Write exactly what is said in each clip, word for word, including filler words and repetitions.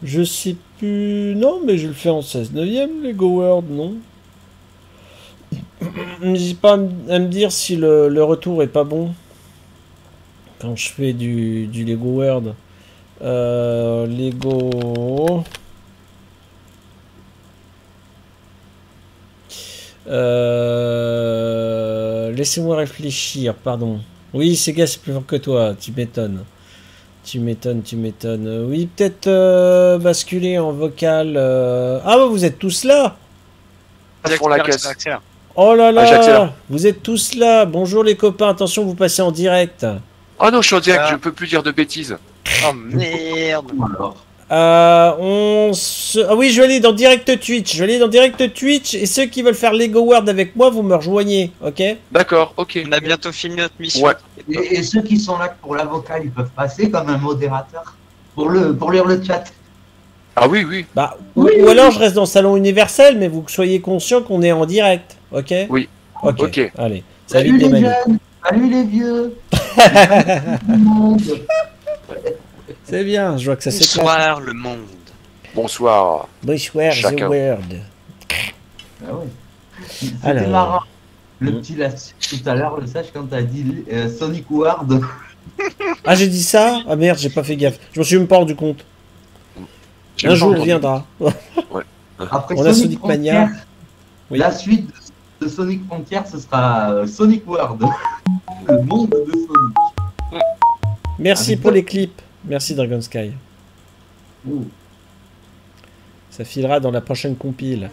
Je sais plus... Non, mais je le fais en seize neuvième, Lego World, non? N'hésite pas à me à me dire si le, le retour est pas bon. Quand je fais du, du Lego World. Euh, Lego... Euh... Laissez-moi réfléchir, pardon. Oui, Sega, c'est plus fort que toi, tu m'étonnes. Tu m'étonnes, tu m'étonnes. Oui, peut-être euh, basculer en vocal. euh. Ah, bah, vous êtes tous là? Ils font la caisse. Oh là Ah, j'accélère. là, vous êtes tous là. Bonjour les copains, attention, vous passez en direct. Oh non, je suis en direct, Ah. je peux plus dire de bêtises. Oh merde. Alors, Euh, on se... Ah oui, je vais aller dans direct Twitch. Je vais aller dans direct Twitch et ceux qui veulent faire Lego World avec moi, vous me rejoignez, ok? D'accord, ok. On a bientôt fini notre mission. Ouais. et, et ceux qui sont là pour la vocale, ils peuvent passer comme un modérateur pour, le, pour lire le chat. Ah oui, oui. Bah, ou, Oui, ou oui. alors je reste dans le salon universel, mais vous soyez conscients qu'on est en direct, ok? Oui. Ok. Ok. Allez. Salut Salut les les jeunes, salut les vieux. Salut tout le monde. C'est bien, je vois que ça s'éclate. Bonsoir le monde. Bonsoir. Bonsoir, the Chacun. world. Ah ouais. C'était Alors. marrant. Le Mm. petit là tout à l'heure, le sage quand t'as dit euh, Sonic Ward. Ah, j'ai dit ça? Ah merde, j'ai pas fait gaffe. Je m'en suis même pas rendu compte. J'ai Un pas jour entendu. viendra. Après On a Sonic Mania. Frontier, Oui. la suite de Sonic Frontier, ce sera euh, Sonic World. Le monde de Sonic. Merci Avec pour toi. les clips. Merci Dragon Sky. Oh. Ça filera dans la prochaine compile.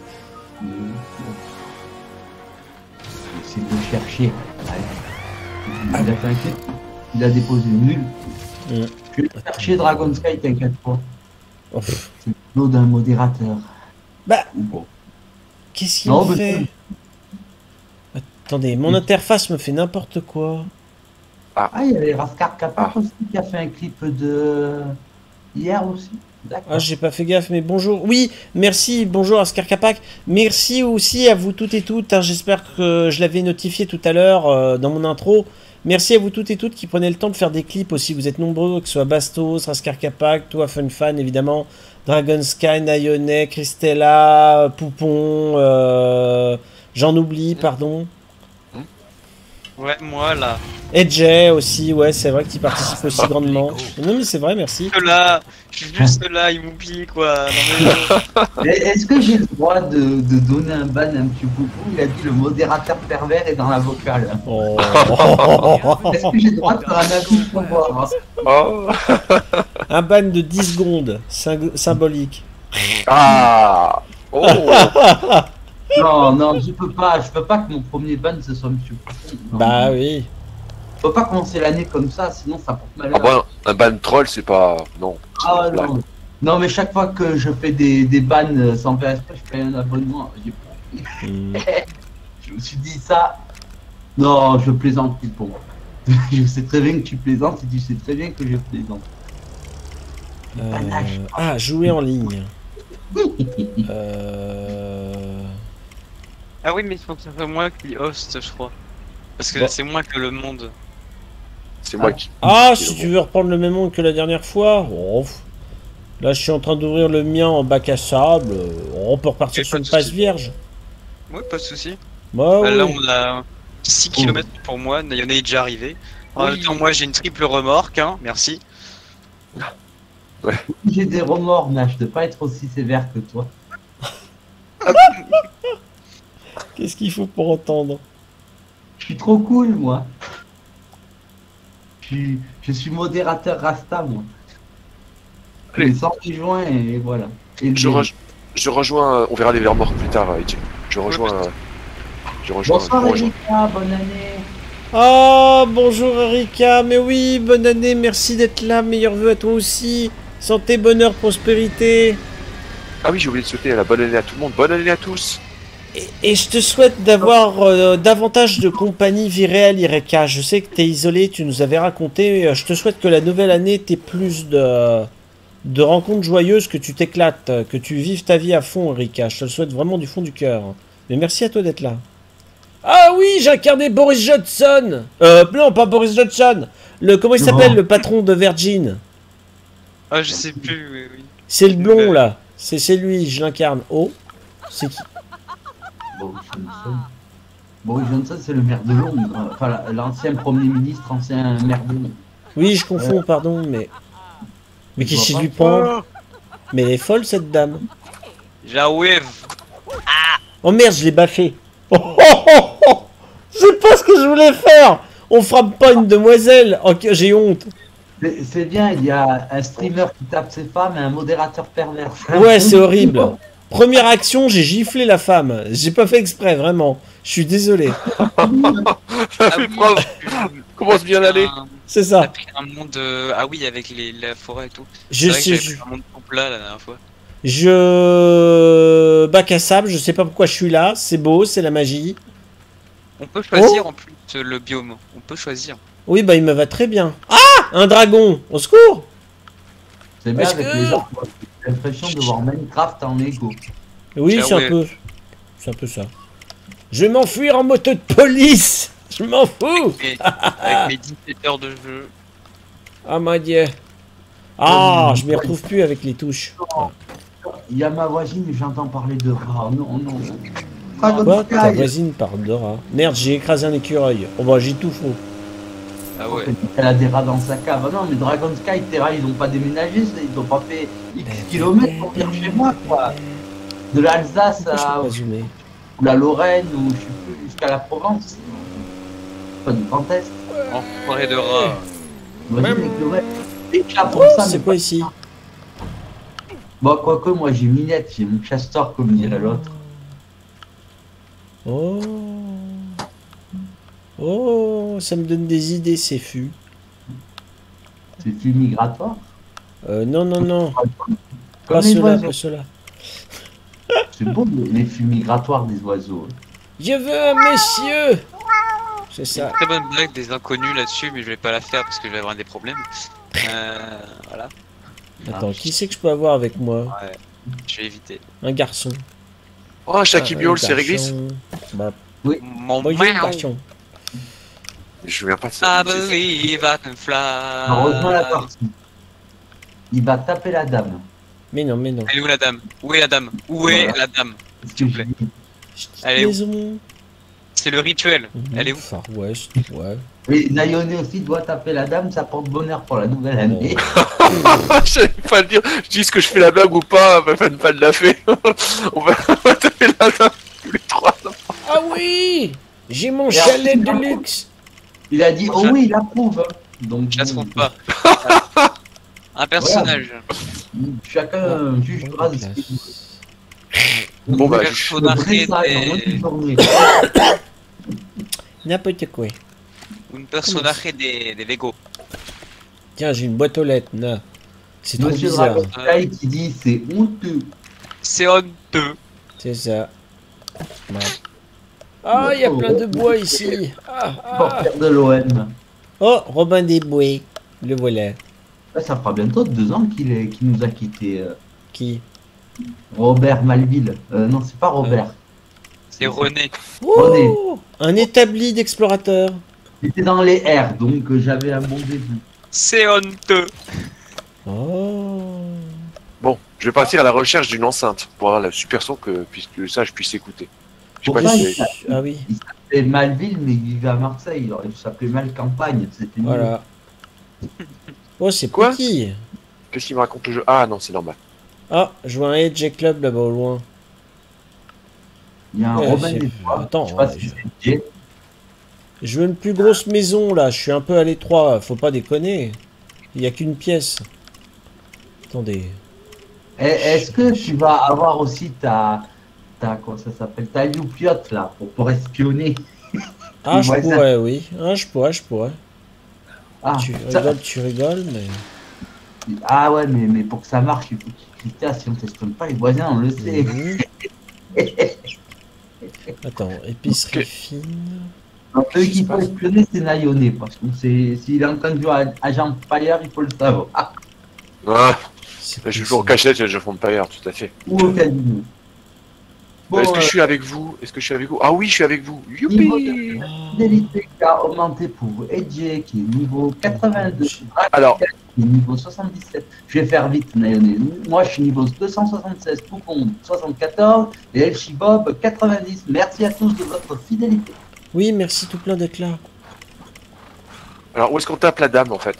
C'est de chercher. Ouais. Il a fait un clip, il a déposé nul. Mm. Je vais chercher Dragon Sky, t'inquiète pas. Oh, pff. C'est le lot d'un modérateur. Bah, Bon. qu'est-ce qu'il Non, me mais fait? Attendez, mon interface me fait n'importe quoi. Ah, il y avait Raskar Kapak Ah. aussi qui a fait un clip de hier aussi. D'accord. Ah, j'ai pas fait gaffe, mais bonjour. Oui, merci, bonjour à Skarkapak. Merci aussi à vous toutes et toutes. hein, J'espère que je l'avais notifié tout à l'heure euh, dans mon intro. Merci à vous toutes et toutes qui prenez le temps de faire des clips aussi. Vous êtes nombreux, que ce soit Bastos, Raskarkapak, toi, Funfan, évidemment, Dragon Sky, Nayonet, Christella, Poupon, euh, j'en oublie, pardon. Ouais, moi là. Et Jay aussi, ouais, c'est vrai qu'il participe aussi grandement. Non, mais c'est vrai, merci. Que là, je suis juste là, il m'oublie quoi. Non, mais... Et Est-ce que j'ai le droit de, de donner un ban à un petit Poupou? Il a dit le modérateur pervers est dans la vocale. Oh. Est-ce que j'ai le droit de faire un avis pour voir hein? Oh. Un ban de dix secondes, syng- symbolique. Ah. Oh. Non, non, je peux pas, je peux pas que mon premier ban ce soit Monsieur Poupou. Non. Bah oui. Je peux pas commencer l'année comme ça, sinon ça porte malheur. Ah bon, un ban troll, c'est pas... Non. Ah non. Non, mais chaque fois que je fais des, des bans sans faire exprès, je fais un abonnement. J'ai- Hmm. Je me suis dit ça. Non, je plaisante, Poupon. Je sais très bien que tu plaisantes et tu sais très bien que je plaisante. Euh, Ah, jouer en ligne. Euh... Ah oui, mais il faut que ce soit moi qui host, je crois. Parce que Bon. c'est moi que le monde. C'est moi qui... Ah, qui si le tu veux reprendre le même monde que la dernière fois. Oh, pff. Là, je suis en train d'ouvrir le mien en bac à sable. Oh, on peut repartir Ok, sur pas une de page souci. vierge. Ouais, pas de soucis. Bah, Bah, là, oui. on a six kilomètres pour moi, Nayonet est déjà arrivé. En même temps, moi j'ai une triple remorque, hein, merci. J'ai des remords, Nash, de pas être aussi sévère que toi. Qu'est-ce qu'il faut pour entendre? Je suis trop cool, moi. Je suis, je suis modérateur Rasta, moi. Allez. Les cent joints et voilà. Et Je, les- rej- je rejoins... On verra les vermorts plus tard, Etienne. Je rejoins... euh, Je rejoins... Bonsoir, je rejoins. Erika, bonne année. Oh, bonjour Erika. Mais oui, bonne année. Merci d'être là. Meilleurs vœux à toi aussi. Santé, bonheur, prospérité. Ah oui, j'ai oublié de souhaiter la bonne année à tout le monde. Bonne année à tous. Et, et je te souhaite d'avoir euh, davantage de compagnie vie réelle, Erika. Je sais que tu es isolé, tu nous avais raconté. Euh, Je te souhaite que la nouvelle année t'ait plus de, de rencontres joyeuses, que tu t'éclates, que tu vives ta vie à fond, Erika. Je te le souhaite vraiment du fond du cœur. Mais merci à toi d'être là. Ah oui, j'ai incarné Boris Johnson. Euh, non, pas Boris Johnson. Le, comment il s'appelle, Non. le patron de Virgin? Ah, je sais plus, oui, oui. C'est le blond, là. C'est lui, je l'incarne. Oh, c'est qui? Boris Johnson. Boris Johnson, c'est le maire de Londres. Enfin, l'ancien Premier ministre, ancien maire de Londres. Oui, je confonds, pardon, mais... Mais qu'est-ce qu'il lui prend? Mais elle est folle, cette dame. J'arrive. Oh merde, je l'ai baffé. Oh, oh, oh, oh. C'est pas ce que je voulais faire. On frappe pas une demoiselle. Ok, j'ai honte. C'est bien, il y a un streamer qui tape ses femmes et un modérateur pervers. Ouais, c'est horrible. Première action, j'ai giflé la femme. J'ai pas fait exprès, vraiment. Je suis désolé. Ça fait preuve. Commence bien d'aller. C'est Ça a ça. pris un monde. euh, Ah oui, avec les, la forêt et tout. Je C'est vrai que sais, j'avais je... pris un monde tout plat la dernière fois. je... Bac à sable, je sais pas pourquoi je suis là. C'est beau, c'est la magie. On peut choisir Oh. en plus euh, le biome. On peut choisir. Oui, bah il me va très bien. Ah, un dragon. Au secours. C'est bien Est-ce avec que- les gens, j'ai l'impression de voir Minecraft en Lego. Oui, Ah c'est ouais. un peu... C'est un peu ça. Je vais m'enfuir en moto de police. Je m'en fous. Et avec mes dix-sept heures de jeu. Ah, mon dieu. Ah, je m'y retrouve plus avec les touches. Voilà. Il y a ma voisine et j'entends parler de rats. Non, non. Quoi? Ta voisine par Dora. Merde, j'ai écrasé un écureuil. Oh bah j'ai tout faux. Ah ouais. Elle a des rats dans sa cave. Ah non, mais Dragon Sky, tes rats, ils n'ont pas déménagé, ils n'ont pas fait X kilomètres pour venir chez moi, quoi. De l'Alsace Pourquoi je à peux pas zoomer? ou la Lorraine ou je sais plus, jusqu'à la Provence. Pas du Grand Est. En forêt de rats. Imagine les kilomètres. Et là, pour Oh, ça, c'est mais- quoi ici? Bon, quoique, moi j'ai Minette, j'ai mon Castor, comme dirait l'autre. Oh. Oh, ça me donne des idées, c'est fût. C'est plus migratoire. Euh, non, non, non. Comme Pas les cela, oiseaux. pas cela. C'est beau les les flux migratoires des oiseaux. Je veux un monsieur. C'est C'est une ça. très bonne blague des inconnus là-dessus, mais je vais pas la faire parce que je vais avoir des problèmes. Euh, voilà, Attends, qui c'est que je peux avoir avec moi? je vais éviter. Un garçon. Oh, Shaky Ah, Biol, un c'est réglisse. garçon. Bah, Mon bonjour, miaou. garçon. Je viens pas de ça. I believe I can fly. Heureusement la partie. Il va taper la dame. Mais non, mais non. Elle est où la dame? Où est la dame? Où est Voilà. la dame? Qu'est-ce S'il que vous plaît. je dis Elle est où? Maison. C'est le rituel. Elle est où? Far West, ouais. Oui, Nayone aussi doit taper la dame, ça porte bonheur pour la nouvelle année. Je savais pas le dire. Je dis ce que je fais la blague ou pas, bah, faites pas de la fait. On va on va taper la dame tous les trois. Ah oui, j'ai mon Et chalet ensuite, de luxe. Il a dit, oh oui, il approuve. Donc, Je la trouve bon, pas. Un personnage. chacun jugera de ce qu'il veut. Bon, bah, Un je- personnage Le dressage en des- une journée. N'importe quoi. Un personnage des, des Lego. Tiens, j'ai une boîte aux lettres. Non. C'est trop Monsieur bizarre. Dragon Sky qui dit, c'est honteux. C'est honteux. C'est ça. Ouais. Ah, il y a plein de bois ici. Ah, ah. Porteur de l'O M. Oh, Robin des Bois. Le voilà. Ça fera bientôt deux ans qu'il est- qu'il nous a quittés. euh, Qui? Robert Malville. Euh, non, c'est pas Robert. C'est René. Oh, un établi d'explorateur. Il était dans les R, donc euh, j'avais un bon début. C'est honteux. Oh. Bon, je vais partir à la recherche d'une enceinte pour avoir le super son que, puisque ça je puisse écouter. Je sais pas Pourquoi si il c'est- Ah oui, s'appelait Malville, mais il vivait à Marseille. Alors, il s'appelait Malcampagne. C'était mieux. voilà. Oh, c'est Quoi petit. Qu'est-ce qu'il me raconte le jeu? Ah non, c'est normal. Ah, je vois un Edge Club là-bas au loin. Il y a un Ouais, Robin c'est- des Bois. Attends, je sais pas ouais, si je- c'est Jay. Je veux une plus grosse maison là, je suis un peu à l'étroit, faut pas déconner. Il y a qu'une pièce. Attendez. Eh, Est-ce que tu vas avoir aussi ta, ta comment ça s'appelle, ta youpiote là pour, pour espionner? Ah, je Ouais, ça- pourrais, oui. Ah, je pourrais, je pourrais. Ah, Tu ça- rigoles, tu rigoles, mais... ah ouais, mais, mais pour que ça marche, il faut qu'il critère. Si on t'espionne pas, les voisins, on le sait. Mhm. Attends, épicerie Ok. fine... Donc, celui qu'il faut espionner, c'est Nayone, parce que c'est- s'il est en train de jouer à Agent Fire, il faut le savoir. Ah, Ah, C'est je quoi, joue en ça? cachette et je fonde pas hier, tout à fait. ou au casino. Bon, Est-ce que euh, je suis avec vous? Est-ce que je suis avec vous? Ah oui, je suis avec vous. Niveau Youpi! Ah, fidélité qui a augmenté pour Edge, qui est niveau quatre-vingt-deux. Alors, est niveau soixante-dix-sept. Je vais faire vite, Nayone. Moi, je suis niveau deux cent soixante-seize, Poupon soixante-quatorze et El Shibob quatre-vingt-dix. Merci à tous de votre fidélité. Oui, merci tout plein d'être là. Alors, où est-ce qu'on tape la dame, en fait?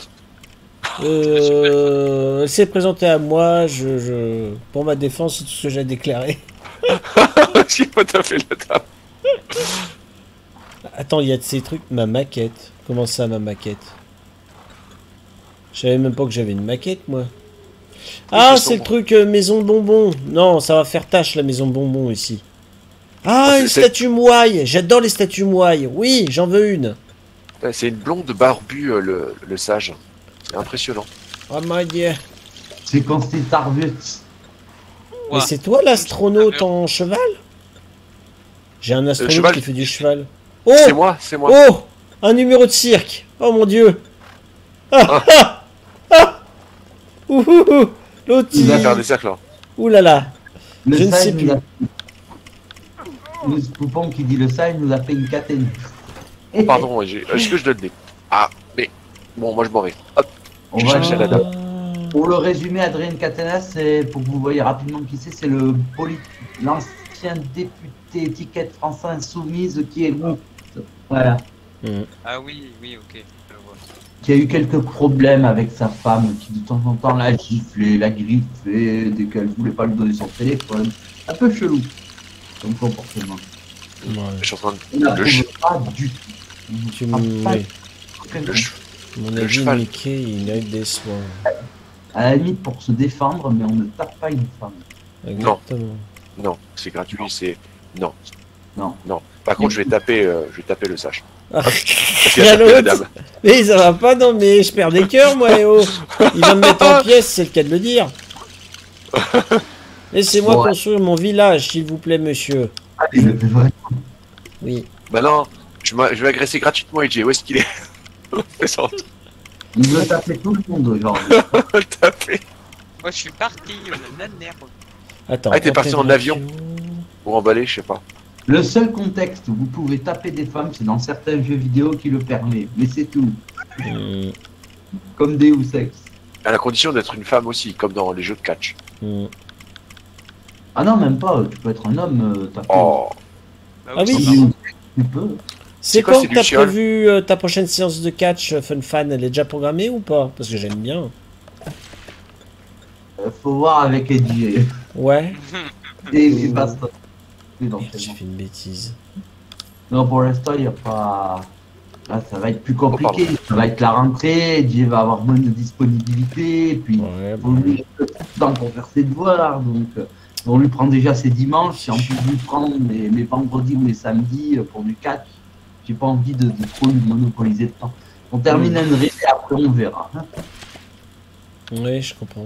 Euh, elle s'est présentée à moi, je, je... pour ma défense, c'est tout ce que j'ai déclaré. Si, on taper la dame. Attends, il y a de ces trucs, ma maquette. Comment ça, ma maquette? Je savais même pas que j'avais une maquette, moi. Ah, c'est le truc euh, maison bonbon. Non, ça va faire tâche, la maison bonbon, ici. Ah, une statue mouaille. J'adore les statues mouailles. Oui, j'en veux une. C'est une blonde barbue, euh, le, le sage. C'est impressionnant. Oh my dieu. C'est Constant Arbut. Mais c'est toi l'astronaute en cheval? J'ai un astronaute cheval. qui fait du cheval. Oh, C'est moi, c'est moi. oh, un numéro de cirque. Oh mon dieu. Ah, ah, ah. Ouh, ouh, ouh. L'autre, Il il... va faire des cercles. Hein. Ouh là là. Le Je ne Sai sais nous plus. a- Le Poupon qui dit le Sai nous a fait une catène. Pardon, j'ai- est-ce que je donne des... Ah, mais... Bon, moi je m'en vais. Hop, On je va cherche la dame. Pour le résumer, Adrien Catenas, c'est pour que vous voyez rapidement qui c'est, c'est le poli... l'ancien député étiquette France Insoumise qui est bon. Voilà. Mm. Ah oui, oui, ok. Je vois. Qui a eu quelques problèmes avec sa femme, qui de temps en temps l'a giflé, l'a griffé, dès qu'elle voulait pas lui donner son téléphone. Un peu chelou, comme comportement. Ouais. Je suis en train de... On n'approuve ch- pas du tout. On Tu n'approuve me... pas oui. du Le tout. ch- Mon Le avis, cheval. Mickey, il a eu des soins. À la limite pour se défendre, mais on ne tape pas une femme. Exactement. Non, c'est gratuit, c'est... Non, Non. non. Par contre, je vais taper, euh, je vais taper le sage. Ah, Parce qu'il Il y a a tapé la l'autre. dame. mais ça va pas, non, mais je perds des cœurs, moi, eh oh. Il va me mettre en pièces, c'est le cas de le dire. Laissez-moi Ouais. construire mon village, s'il vous plaît, monsieur. Ah, il le fait vraiment. Oui. Bah non, je, m'a- je vais agresser gratuitement Edgy. Où est-ce qu'il est, Présente. Il veut taper tout le monde, genre. Taper. Moi, je suis parti, on a de la merde. Attends. Ah, t'es parti en intégration. avion. Ou emballer, je sais pas. Le seul contexte où vous pouvez taper des femmes, c'est dans certains jeux vidéo qui le permet. Mais c'est tout. Mm, Comme Deus Ex. À la condition d'être une femme aussi, comme dans les jeux de catch. mm. Ah non, même pas. Tu peux être un homme, euh, taper. Oh, Bah Ah oui. c'est Comme marrant. Deus Ex, tu peux. C'est quoi, quand c'est que t'as Luciole prévu euh, ta prochaine séance de catch, euh, Fun Fan? Elle est déjà programmée ou pas? Parce que j'aime bien. Euh, faut voir avec Eddie. Ouais. Et et basta. Merde, j'ai fait une bêtise. Non, pour l'instant, il n'y a pas. Là, ça va être plus compliqué. Oh, ça va être la rentrée. Eddie va avoir moins de disponibilité. Et puis, Ouais, faut lui laisser le temps pour faire ses devoirs. Donc, euh, on lui prend déjà ses dimanches. Si en plus lui prendre mes, mes vendredis ou mes samedis euh, pour du catch, j'ai pas envie de, de trop lui monopoliser le temps. On termine un ré et après on verra. hein. ouais, je comprends.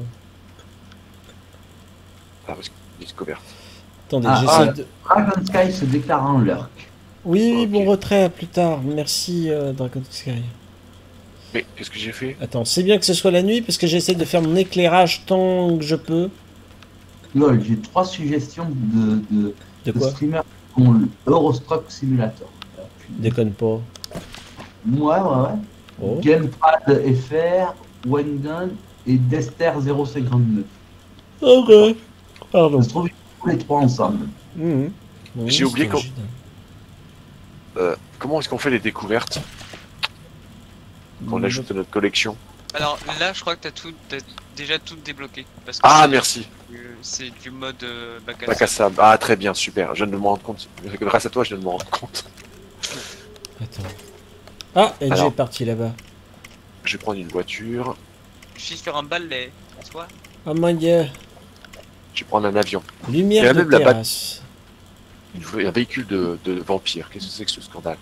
ah, parce que découverte. Attendez, Ah, j'essaie ah. de... Dragon Sky se déclare en lurk. Oui, oui, Ok. bon retrait, à plus tard. Merci, euh, Dragon Sky. Mais qu'est-ce que j'ai fait? Attends, c'est bien que ce soit la nuit, parce que j'essaie de faire mon éclairage tant que je peux. Lol, j'ai trois suggestions de, de, De de quoi? streamers qui ont le Eurostruck Simulator. Déconne pas. Ouais, ouais, ouais. Oh. Gamepad F R, Wengun et Dester zéro cinquante-neuf. Ok. Pardon. Ça se trouve, ils font les trois ensemble. Mhm. Bon, J'ai oublié c'est qu'on- rigide. Euh, comment est-ce qu'on fait les découvertes? Qu'on Mhm. ajoute à notre collection? Alors là, je crois que t'as tout, t'as déjà tout débloqué. Parce que Ah, c'est- merci. euh, C'est du mode euh, bac à Bac à sable. sable. Ah, très bien, super. Je viens de me rendre compte. Grâce à toi, je viens de me rendre compte. Attends. Ah, Edge Alors. est parti là-bas. Je vais prendre une voiture. Je suis sur un balai, François. Oh mon dieu. Je vais prendre un avion. Il y Lumière a de même la terrasse. Une- Un véhicule de, de vampire. Qu'est-ce que c'est que ce scandale?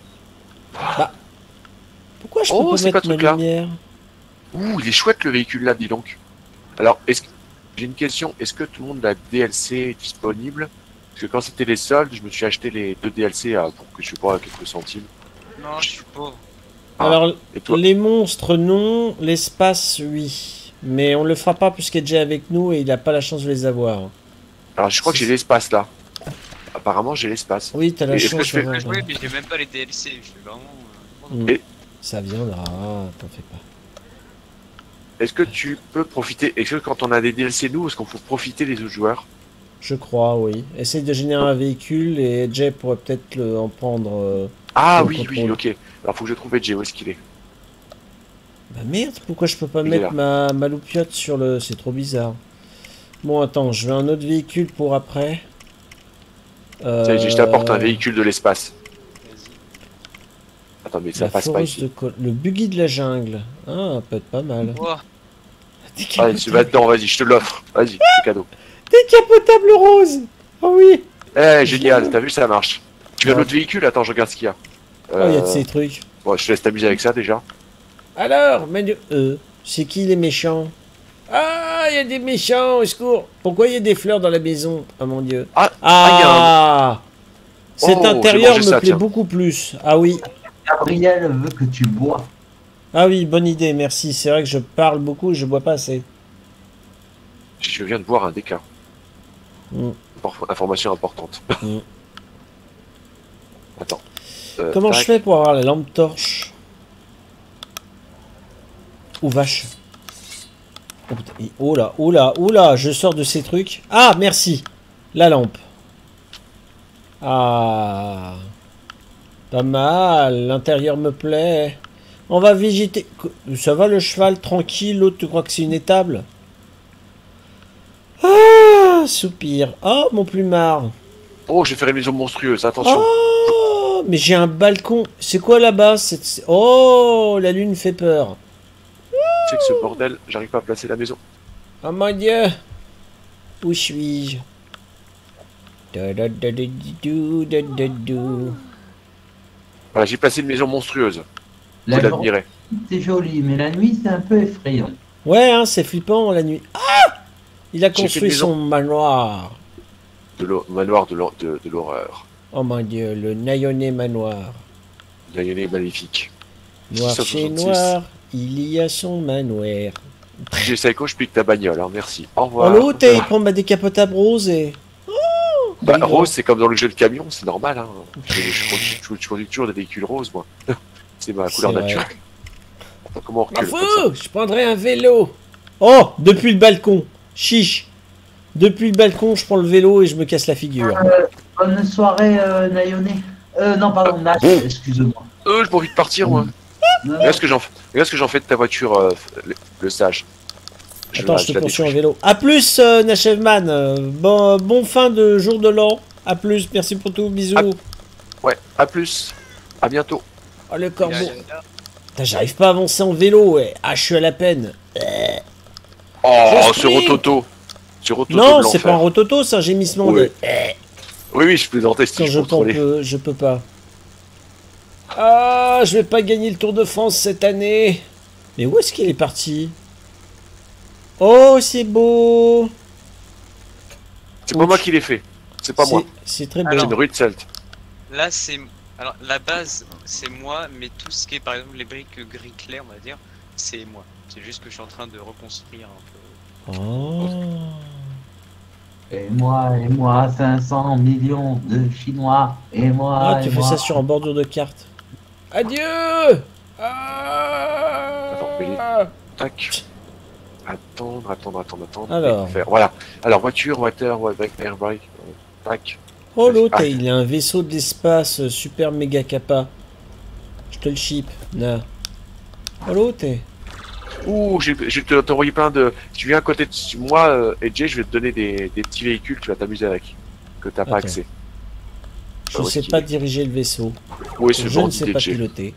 Pourquoi je Oh, peux pas c'est mettre quoi ce ma truc-là? lumière? Ouh, il est chouette le véhicule là, dis donc. Alors, est-ce que... j'ai une question. Est-ce que tout le monde a D L C disponible? Parce que quand c'était les soldes, je me suis acheté les deux D L C à, pour que je sais pas, à quelques centimes. Non, je suis pauvre. Ah. Alors, Et toi? les monstres, non. L'espace, oui. Mais on le fera pas puisqu'Edge est avec nous et il a pas la chance de les avoir. Alors, je crois que j'ai l'espace là. Apparemment, j'ai l'espace. Oui, t'as la Et est-ce chance que je fais- d'avoir- Je jouer, mais j'ai même pas les D L C. Je suis vraiment. euh, Mm. Et- Ça viendra, t'en fais pas. est-ce que tu peux profiter, est-ce que quand on a des D L C nous, est-ce qu'on peut profiter des autres joueurs? Je crois, oui. Essaye de générer un véhicule et Jay pourrait peut-être le- en prendre. euh, Ah le oui, oui, contrôle. ok. Alors faut que je trouve Edge, où est-ce qu'il est? Bah merde, pourquoi je peux pas Il est mettre là. ma, ma loupiote sur le... C'est trop bizarre. Bon, attends, je veux un autre véhicule pour après. Euh... Tiens, je t'apporte un véhicule de l'espace. Vas-y. Attends, mais ça La passe pas foreuse ici. de col- Le buggy de la jungle. Ah, peut être pas mal. Oh, Allez, tu vas dedans, vas-y, je te l'offre. Vas-y, c'est cadeau. Décapotable rose. Oh oui. Eh, génial, t'as vu, ça marche. Tu veux Ouais. l'autre véhicule? Attends, je regarde ce qu'il y a. Oh, il y a de Euh, ces trucs. Bon, je te laisse t'amuser avec ça déjà. Alors, mais euh, c'est qui les méchants? Ah, il y a des méchants, au secours. Pourquoi il y a des fleurs dans la maison? Oh mon dieu. Ah, Ah, cet Oh, j'ai intérieur mangé me ça, plaît tiens. beaucoup plus. Ah oui. Gabriel veut que tu bois. Ah oui, bonne idée, merci. C'est vrai que je parle beaucoup et je bois pas assez. Je viens de voir un D K. Mm. Por- Information importante. Mm. Attends. Euh, Comment tac. je fais pour avoir la lampe torche? Oh vache. Oh, putain, il- oh là, oh là, oh là, je sors de ces trucs. Ah, merci. La lampe. Ah. Pas mal, l'intérieur me plaît. On va visiter. Ça va le cheval tranquille, l'autre tu crois que c'est une étable? Ah, soupir. Oh, mon plumard. Oh, j'ai fait une maison monstrueuse, attention. Oh, mais j'ai un balcon. C'est quoi là-bas? C'est- c'est- Oh, la lune fait peur. Tu sais que ce bordel, j'arrive pas à placer la maison. Oh mon dieu. Où suis-je? Da da da da di dou, da da dou. Voilà, j'ai placé une maison monstrueuse. La Vous journée, l'admirez. c'est joli, mais la nuit, c'est un peu effrayant. Ouais, hein, c'est flippant la nuit. Ah! Il a J'ai fait construit une maison. son manoir. De l'hor- manoir de l'hor- de- de l'horreur. Oh mon dieu, le Nayonné manoir. Lyonnais maléfique. Noir six cent chez soixante-six. noir, il y a son manoir. J'ai Psycho, je pique ta bagnole, hein, merci. Au Oh revoir. l'autre, il prend ma décapotable rose et... Bah, rigole. rose, c'est comme dans le jeu de camion, c'est normal. Hein. Je, je conduis, je- je conduis toujours des véhicules roses, moi. C'est ma couleur C'est vrai. naturelle. Attends, comment on M'en recule comme fous, je prendrai un vélo. Oh, depuis le balcon. Chiche. Depuis le balcon, je prends le vélo et je me casse la figure. Bonne soirée, euh, Nayone. Euh, non, pardon, Nash, excuse-moi. ça Euh, j'ai pas envie de partir, moi. Non, Regarde ce que j'en fais, regarde ce que j'en fais de ta voiture, euh, le, le sage. Attends, la- je te la poursuis en détruis. vélo. A plus, euh, Nachevman. Euh, bon, bon fin de jour de l'an. A plus, merci pour tout, bisous. Ah. Ouais, à plus. À bientôt. Oh, le y a- corbeau. y a- Putain, j'arrive pas à avancer en vélo, ouais. Ah, je suis à la peine. Oh, Je ce sprint. rototo. Ce rototo Non, de c'est pas un l'enfer. rototo, c'est un gémissement Ouais. de... Eh, Oui, oui, je plaisantais si quand je je peux, contrôlais. je peux pas. Ah, je vais pas gagner le Tour de France cette année. Mais où est-ce qu'il est parti? Oh, c'est beau. C'est pas moi qui l'ai fait. C'est pas C'est- moi. C'est très beau. Alors, C'est une rue de Celt. Là, c'est. Alors, la base, c'est moi, mais tout ce qui est, par exemple, les briques gris clair, on va dire, c'est moi. C'est juste que je suis en train de reconstruire un peu. Oh. Et moi, et moi, cinq cents millions de Chinois. Et moi, Ah, et tu fais moi. ça sur un bordure de carte. Adieu. Ah. Attends, mais- Tac. Attendre, attendre, attendre, attendre. Alors. Et faire. Voilà. Alors, voiture, water, water, air brake. euh, Tac. Oh l'autre, Ah. il a un vaisseau de l'espace euh, super méga kappa. Je te le chip. Na. Oh l'autre. Ouh, j'ai- je vais te- t'envoyer plein de. Si tu viens à côté de moi, euh, et Jay, je vais te donner des, des petits véhicules, tu vas t'amuser avec. Que t'as pas Attends. accès. Je Ah, où sais est-ce pas qu'il est diriger le vaisseau. Oui, c'est Je bon, ne sais idée pas de Jay. piloter.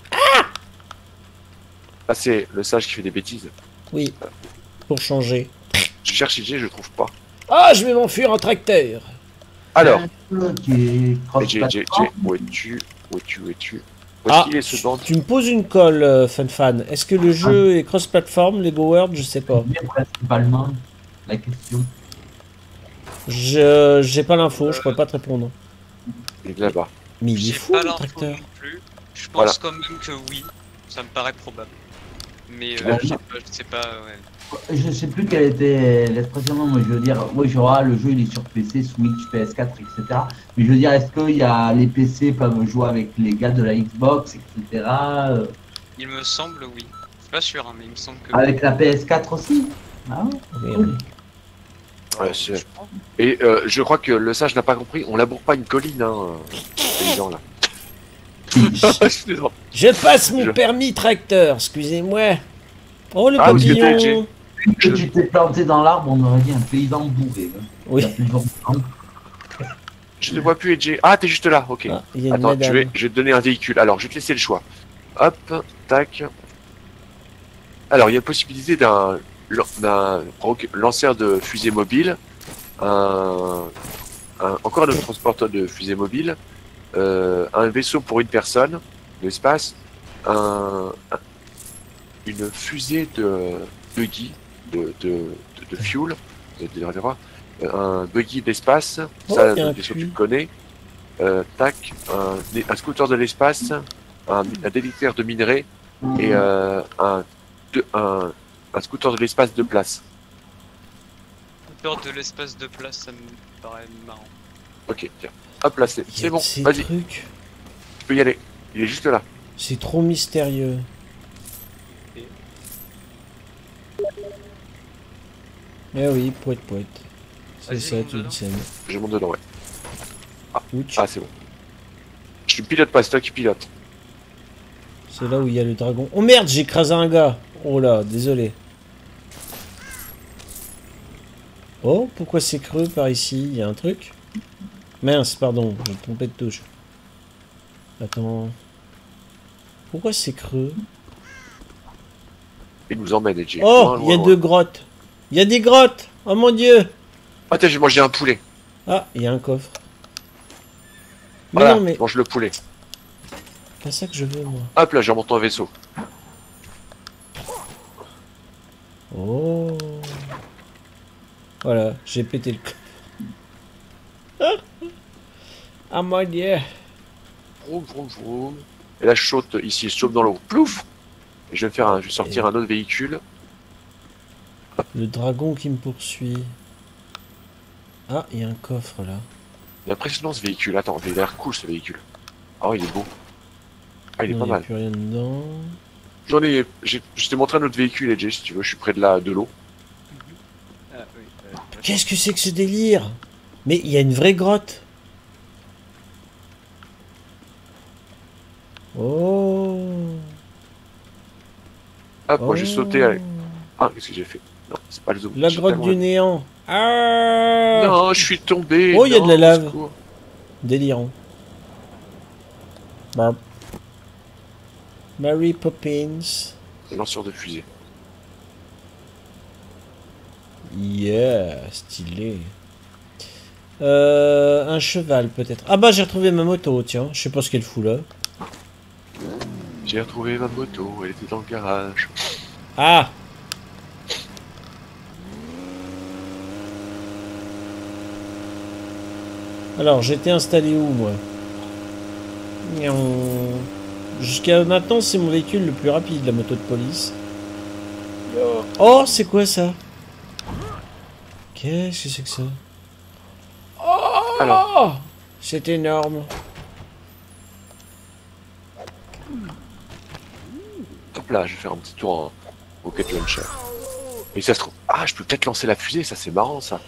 Ah, c'est le sage qui fait des bêtises. Oui. Pour changer. Je cherche Jay, je trouve pas. Ah, je vais m'enfuir en tracteur. Alors, Un jeu qui est cross Jay, Jay, Jay, platform. où es-tu Où es-tu Où es-tu Où est-ce Ah, qu'il est ce bande tu me poses une colle, euh, Fun Fan. Est-ce que le jeu est cross-platform, Lego World? Je sais pas. Bien principalement la question. Je j'ai pas l'info, je pourrais pas te répondre. Il est là-bas. Mais il est J'ai fou pas le l'info tracteur. non plus. Je pense Voilà. quand même que oui. Ça me paraît probable. Mais Ouais. euh, je sais pas, je sais pas, ouais. Je sais plus quelle était l'expression, non, mais je veux dire, oui, je vois, le jeu il est sur P C, Switch, P S quatre, et cetera. Mais je veux dire, est-ce que y a, les P C peuvent jouer avec les gars de la Xbox, et cetera euh, Il me semble, oui. pas sûr, hein, mais il me semble que. Avec la P S quatre aussi. Ah ouais. Merde. Ouais, c'est- Et euh, je crois que le sage n'a pas compris, on laboure pas une colline, hein, euh, les gens là. Je suis désolé. Je passe mon Je- permis tracteur, excusez-moi. Oh le Ah, parce que t'es papillon. Que tu t'es planté dans l'arbre, on aurait dit un paysan bourré. hein. Oui. Il y a plusieurs temps. Je ne vois plus Edge. Ah, t'es juste là, ok. Ah, il y a une Attends, je madame. vais, je vais te donner un véhicule. Alors, je vais te laisser le choix. Hop, tac. Alors, il y a la possibilité d'un d'un roque- lanceur de fusée mobile, un, un- encore un autre transporteur de fusée mobile, euh, un vaisseau pour une personne, l'espace, un, un- une fusée de buggy, de, de, de, de fuel, de, de réservoir, un buggy d'espace, Oh, ça, il y a un le vaisseau que tu puits. connais, euh, tac, un, un scooter de l'espace, un, un détecteur de minerais et euh, un, de- un, un scooter de l'espace de place. Peur de l'espace de place, ça me paraît marrant. Ok, tiens. Hop là, c'est Il y c'est a bon, ces vas-y, trucs. tu peux y aller. Il est juste là. C'est trop mystérieux. Eh oui, poète poète. C'est Vas-y, ça, monte tu le dedans. sais. Je monte dedans, ouais. Ouch. Ah, c'est bon. Je ne pilote pas, c'est toi qui pilote. C'est là où il y a le dragon. Oh merde, j'ai écrasé un gars. Oh là, désolé. Oh, pourquoi c'est creux par ici? Il y a un truc? Mince, pardon, j'ai trompé de touche. Attends. Pourquoi c'est creux? Il nous emmène, Edgy. Oh, Loin, il loin, y a loin. deux grottes. Il y a des grottes. Oh mon dieu. Ah, tiens, j'ai mangé un poulet. Ah, il y a un coffre. Mais Voilà, non, mais je mange le poulet. c'est pas ça que je veux, moi. Hop là, j'ai remonté un vaisseau. Oh. Voilà, j'ai pété le coffre. Ah mon dieu. Vroom, vroom, vroom. Et là, je saute ici, je saute dans l'eau. Plouf. Et je vais faire un, je vais sortir un autre véhicule. Le dragon qui me poursuit. Ah, il y a un coffre là. Il est impressionnant ce véhicule. Attends, il a l'air cool ce véhicule. Ah, il est beau. Ah, il est Non, pas il y a mal. plus rien dedans. J'en ai, j'ai- je t'ai montré un autre véhicule, Edgy, si tu veux. Je suis près de la, de l'eau. Ah oui, euh, Qu'est-ce que c'est que ce délire? Mais il y a une vraie grotte. Oh. Hop, moi j'ai Oh. sauté. Allez. Ah, qu'est-ce que j'ai fait? Non, c'est pas le zoom. La J'ai grotte tellement- du néant. Ah. Non, je suis tombé. Oh, il y a de Non, la lave. au secours. Délirant. Bah. Mary Poppins. Lanceur de fusée. Yeah, stylé. Euh, un cheval peut-être. Ah bah j'ai retrouvé ma moto, tiens. Je sais pas ce qu'elle fout là. J'ai retrouvé ma moto, elle était dans le garage. Ah. Alors j'étais installé où moi? Miaou. Jusqu'à maintenant c'est mon véhicule le plus rapide, la moto de police. Oh c'est quoi ça? Qu'est-ce que c'est que ça? Oh, Alors. c'est énorme. Hop là, je vais faire un petit tour en rocket launcher. Et ça se trouve. Ah, je peux peut-être lancer la fusée, ça c'est marrant ça.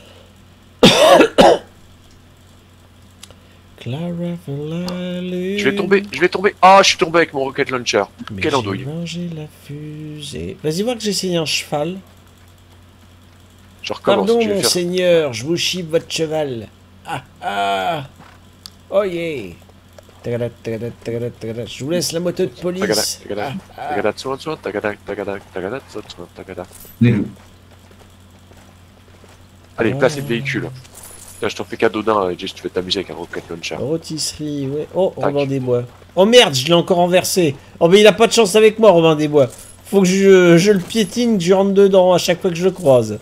Clara Valley. Je vais tomber, je vais tomber. Ah, je suis tombé avec mon rocket launcher. Mais Quelle j'ai andouille. mangé la fusée. Vas-y voir que j'ai essayé un cheval. Je recommence. Pardon, je vais mon faire... seigneur, je vous chipe votre cheval. Ah ah. Oh yeah. Tagada, tagada, tagada, tagada. Je vous laisse la moto de Tagada, police. tagada, Ah, ah. tagada, tsoin, tsoin, tagada, tagada, tagada, tsoin, tsoin, tagada. Mais- Allez, Oh. placez le véhicule. Tiens, je t'en fais cadeau d'un, Jay, si tu veux t'amuser avec un rocket launcher. Rôtisserie, ouais. Oh, Tac. Robin des Bois. Oh merde, je l'ai encore renversé. Oh mais il a pas de chance avec moi, Robin des Bois. Faut que je, je le piétine, que je rentre dedans à chaque fois que je le croise.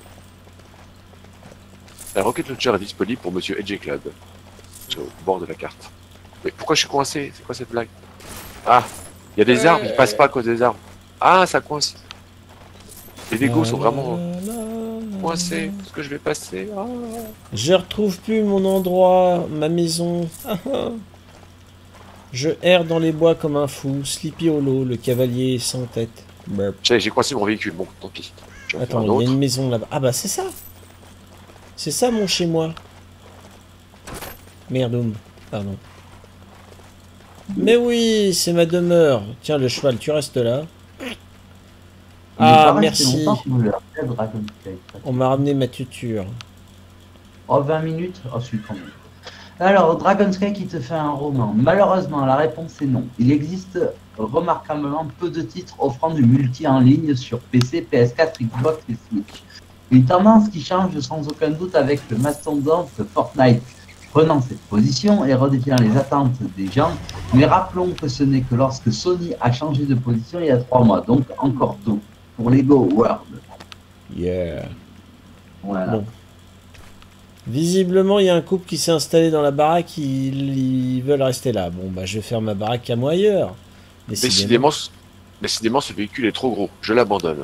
Un rocket launcher est disponible pour Monsieur Edge Club. Sur le bord de la carte. Mais pourquoi je suis coincé? C'est quoi cette blague? Ah, il y a des arbres, ils passent pas à cause des arbres. Ah, ça coince. Les Legos sont vraiment coincés. Est-ce que je vais passer? Ah. Je retrouve plus mon endroit, ma maison. Ah, ah. Je erre dans les bois comme un fou. Sleepy Hollow, le cavalier sans tête. Bah, J'ai coincé mon véhicule, bon, tant pis. Je vais en faire un attends, il y a autre. une maison là-bas. Ah bah c'est ça. C'est ça mon chez moi. Merdoum, pardon. Mais oui, c'est ma demeure. Tiens, le cheval, tu restes là. Il est Ah, pas resté merci. longtemps, je me l'ai rappelé, Dragon Sky. On m'a ramené ma tuture. Oh, vingt minutes? Oh, c'est quand même. Alors, Dragon Sky qui te fait un roman. Malheureusement, la réponse est non. Il existe remarquablement peu de titres offrant du multi en ligne sur P C, P S quatre, Xbox et Switch. Une tendance qui change sans aucun doute avec le mastodonte Fortnite prenant cette position et redéfinir les attentes des gens. Mais rappelons que ce n'est que lorsque Sony a changé de position il y a trois mois, donc encore tôt pour Lego World. Yeah. Voilà. Bon. Visiblement, il y a un couple qui s'est installé dans la baraque, ils, ils veulent rester là. Bon, bah, je vais faire ma baraque à moi ailleurs. Décidément, ce- décidément, ce véhicule est trop gros. Je l'abandonne.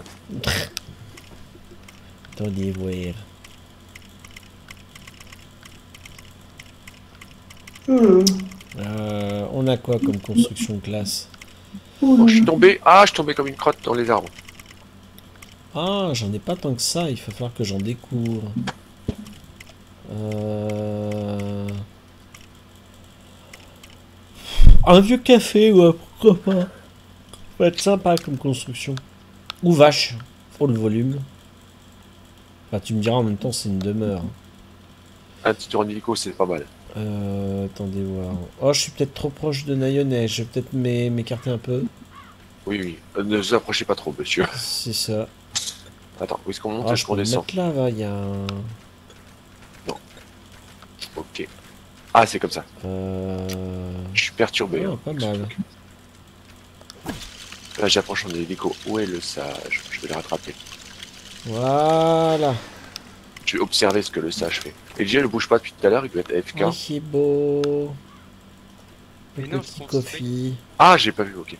Attendez voir. Euh, on a quoi comme construction classe? Oh, je suis tombé. Ah, je suis tombé comme une crotte dans les arbres. Ah, j'en ai pas tant que ça, il va falloir que j'en découvre. Euh... Un vieux café, ouais, pourquoi pas. Ça va être sympa comme construction. Ou vache, pour le volume. Enfin, tu me diras en même temps, c'est une demeure. Un petit tour en hélico, c'est pas mal. Euh, attendez voir. Oh, je suis peut-être trop proche de Nayonais, je vais peut-être m'é- m'écarter un peu. Oui, oui. Euh, Ne vous approchez pas trop, monsieur. C'est ça. Attends, où est-ce qu'on monte? Ah, Est-ce je peux qu'on le descend? mettre là, va, il y a un... Ok. Ah, c'est comme ça. Euh... Je suis perturbé. Ah, hein. pas mal. Là, j'approche en hélico. Où est le sage? Je vais le rattraper. Voilà. Je vais observer ce que le sage fait. Et déjà, il ne bouge pas depuis tout à l'heure, il doit être F K. Oh, c'est beau. Le Mais non, petit je pense coffee. Ah, j'ai pas vu, ok.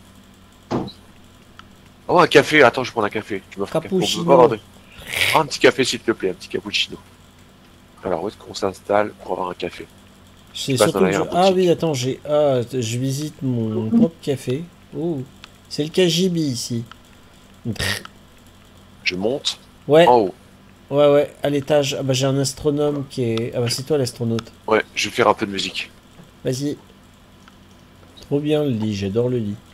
Oh, un café, attends, je prends un café. Tu m'offres un café pour Cappuccino. me avoir de- Ah, un petit café, s'il te plaît, un petit cappuccino. Alors, où est-ce qu'on s'installe pour avoir un café? C'est passe surtout dans que je- l'arrière-boutique. Ah oui, attends, j'ai... Ah, je visite mon propre café. Oh, c'est le K G B ici. Je monte Ouais, en haut. ouais, ouais, à l'étage. Ah bah j'ai un astronome qui est... Ah bah c'est toi l'astronaute. Ouais, je vais faire un peu de musique. Vas-y. Trop bien le lit, j'adore le lit.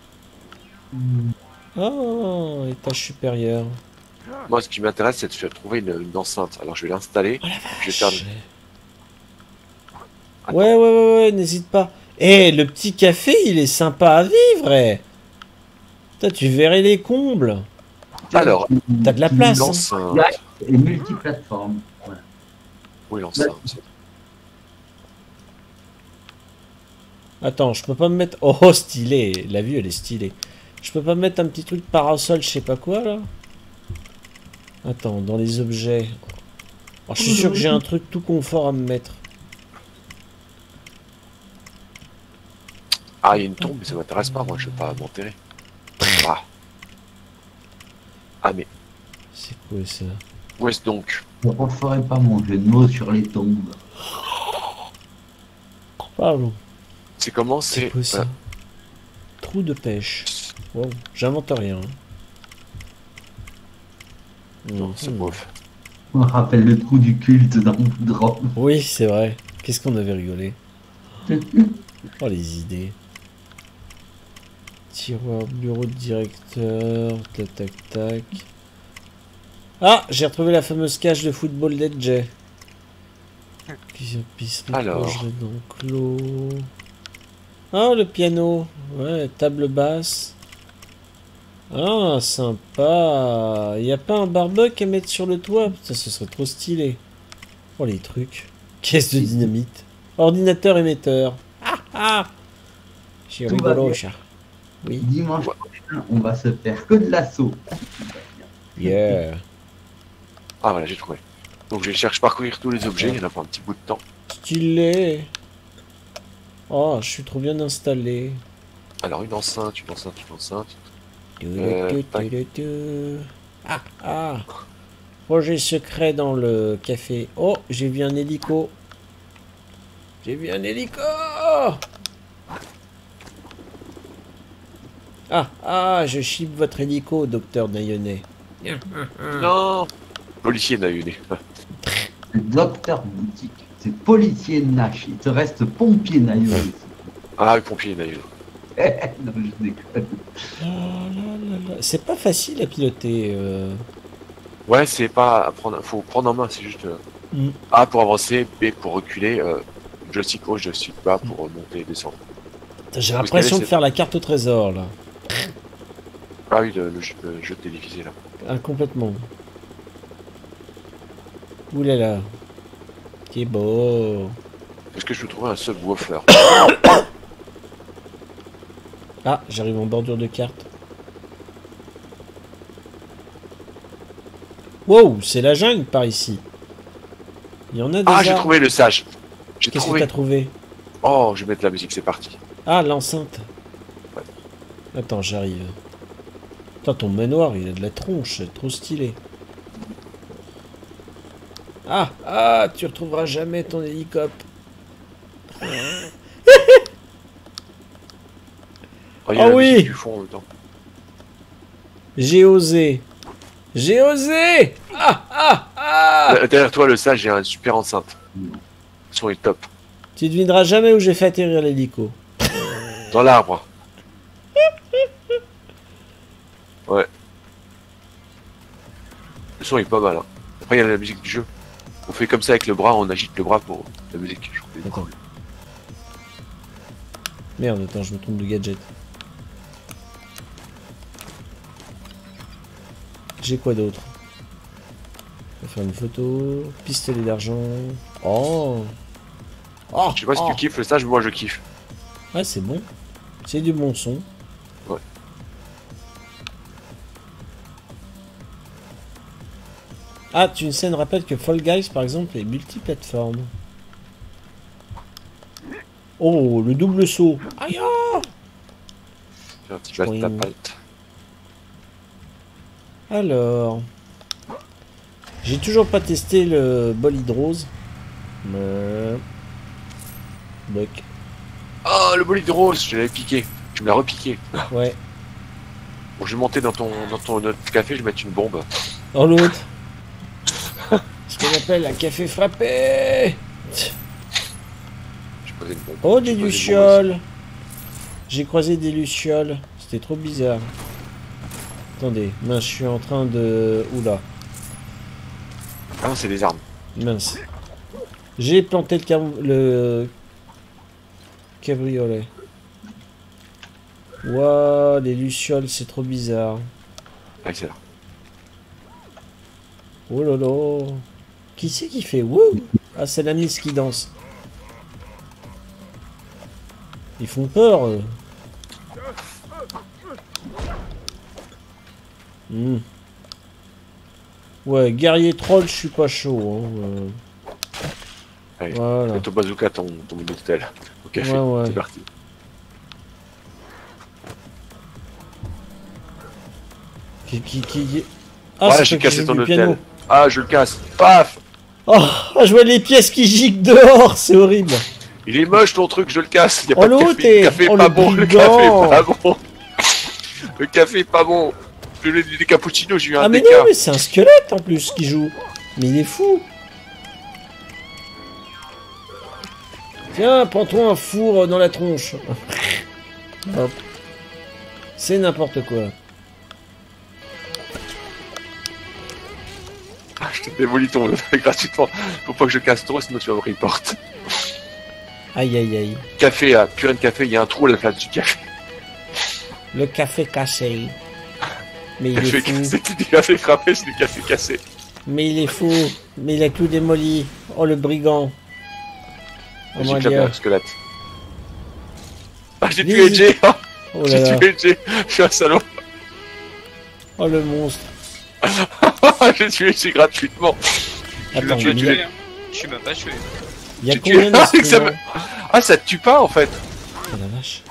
Oh, étage supérieur. Moi, ce qui m'intéresse, c'est de faire trouver une, une enceinte. Alors, je vais l'installer. Oh la Je vais faire... vache. Attends. Ouais, ouais, ouais, ouais, n'hésite pas. Eh, le petit café, il est sympa à vivre, eh. Putain, tu verrais les combles. Alors, T'as de la place, hein. l'enceinte. Ouais, et multiplateforme. Voilà. Où est l'enceinte? Attends, je peux pas me mettre... Oh, stylé. La vue, elle est stylée. Je peux pas me mettre un petit truc parasol, je sais pas quoi, là? Attends, dans les objets... Alors, je suis sûr que j'ai un truc tout confort à me mettre. Ah, il y a une tombe, mais ça m'intéresse pas, moi, je vais pas m'enterrer. Ah. Ah, mais C'est quoi, ça? où est-ce donc? Je ne referai pas mon jeu de mots sur les tombes. Pardon. C'est comment? C'est C'est... quoi, ça? euh, Trou de pêche. Wow, j'invente rien. hein. Non, c'est Mhm. bof. On me rappelle le trou du culte dans Drone. Oui, c'est vrai. Qu'est-ce qu'on avait rigolé. Oh, les idées. Tiroir, bureau de directeur, tac tac tac. Ah, j'ai retrouvé la fameuse cage de football d'Ed J. Épicerie, Alors. lingerie d'enclos. Ah, le piano. Ouais, table basse. Ah, sympa. Y a pas un barbecue à mettre sur le toit? Putain, ce serait trop stylé. Oh, les trucs. Caisse de dynamite. Ordinateur émetteur. Ah ah. J'ai Tout va rigolo, bien. chat. Oui. Dimanche prochain, on va se faire que de l'assaut. Yeah. Ah, voilà, j'ai trouvé. Donc, je cherche parcourir tous les objets, il y en a pour un petit bout de temps. Stylé. Oh, je suis trop bien installé. Alors, une enceinte, une enceinte, une enceinte. Tu, Euh, tu, tac. tu, tu. Ah, ah. Projet secret dans le café. Oh, j'ai vu un hélico. J'ai vu un hélico. Ah, ah, je chipe votre hélico, docteur Nayonet. Non. Policier Nayonet. Le docteur boutique. C'est policier Nash. Il te reste pompier Nayonet. Ah, le pompier Nayonet. Non, je déconne. Ah, là, là, là. C'est pas facile à piloter. Euh... Ouais, c'est pas à prendre. Faut prendre en main, c'est juste. Euh... Mm. A pour avancer, B pour reculer, euh, joystick haut, joystick bas pour monter et descendre. J'ai l'impression de faire la carte au trésor là. Ah oui, le, le, jeu, le jeu télévisé là. Ah, complètement. Ouh là là. Qui beau. Est-ce que je peux trouver un subwoofer? Ah, j'arrive en bordure de carte. Wow, c'est la jungle par ici. Il y en a déjà. Ah, j'ai trouvé le sage. J'ai Qu'est-ce que trouvé. t'as trouvé? Oh, je vais mettre la musique, c'est parti. Ah, l'enceinte. Ouais. Attends, j'arrive. Attends, ton manoir, il a de la tronche, c'est trop stylé. Ah, ah, tu retrouveras jamais ton hélicoptère. Oh, il y a Ah la oui. musique du fond en même temps. J'ai osé. J'ai osé. Ah, ah, ah. Euh, Derrière toi, le sage, j'ai un super enceinte. Le son est top. Tu devineras jamais où j'ai fait atterrir l'hélico. Dans l'arbre. Ouais. Le son est pas mal. Hein. Après, il y a la musique du jeu. On fait comme ça avec le bras, on agite le bras pour la musique. Je trouve que c'est Attends. cool. Merde, attends, je me trompe de gadget. J'ai quoi d'autre? On va faire une photo. Pistolet d'argent. Oh. Oh. Je sais pas si oh. tu kiffes le sage, moi je kiffe. Ouais, c'est bon. C'est du bon son. Ouais. Ah, tu une scène rappelle que Fall Guys, par exemple, est multiplateforme. Oh, le double saut. Aïe ah. Fais un petit patte ta patte. Alors, j'ai toujours pas testé le bolide rose. Mais... Buck. Oh, le bolide rose, je l'avais piqué. Tu me l'as repiqué. Ouais. Bon, je vais monter dans ton, dans ton notre café, je vais mettre une bombe. Dans l'autre. Ce qu'on appelle un café frappé. Je vais poser une bombe. Oh, Je des vais poser une bombe lucioles. J'ai croisé des lucioles. C'était trop bizarre. Attendez, mince, je suis en train de... Oula, aussi. Ah non, c'est des armes. mince. J'ai planté le, cam... le... cabriolet. Waouh, les lucioles, c'est trop bizarre. Ah, c'est là. Oh là là. Qui c'est qui fait wouh? Ah, c'est la Miss qui danse. Ils font peur. eux. Hmm. Ouais, guerrier troll, je suis pas chaud. Hein. euh. Allez, Voilà. mets ton bazooka, ton, ton hôtel. Au café, Ouais, ouais. c'est parti. Qui, qui, qui... Ah, Voilà, c'est j'ai toi qui cassé joues ton du hôtel. piano. Ah, je le casse. Paf! Oh, je vois les pièces qui giclent dehors, c'est horrible. Il est moche ton truc, je le casse. Y a Oh, pas de l'autre café. est- Le café est oh, pas le bon. Le brigand. café est pas bon. Le café est pas bon. Je l'ai dit des cappuccinos, j'ai eu un Ah mais déca. non, mais c'est un squelette en plus qui joue. Mais il est fou. Tiens, prends-toi un four dans la tronche. Hop. C'est n'importe quoi. Ah, je te démolis ton gratuitement. Faut pas que je casse trop, sinon tu vas me report. Aïe aïe aïe. Café, à purin de café, il y a un trou à la place du café. Le café cassé. Mais il Café est fou. cassé, tu dis café frappé, c'est du café cassé. Mais il est fou. Mais il a tout démoli. Oh le brigand. Oh J'ai mon clapé dieu. un squelette. Ah, j'ai Vite. tué Edge. Ah, Oh là j'ai là. tué Edge. Je suis un salaud. Oh le monstre. J'ai tué Edge gratuitement. Attends, Tu l'as il tué, y a, tué, hein. Tu m'as pas tué. il y a Tu combien tues- Ah, c'est que ça d'instruments? Ah, ça te tue pas en fait. Oh la vache.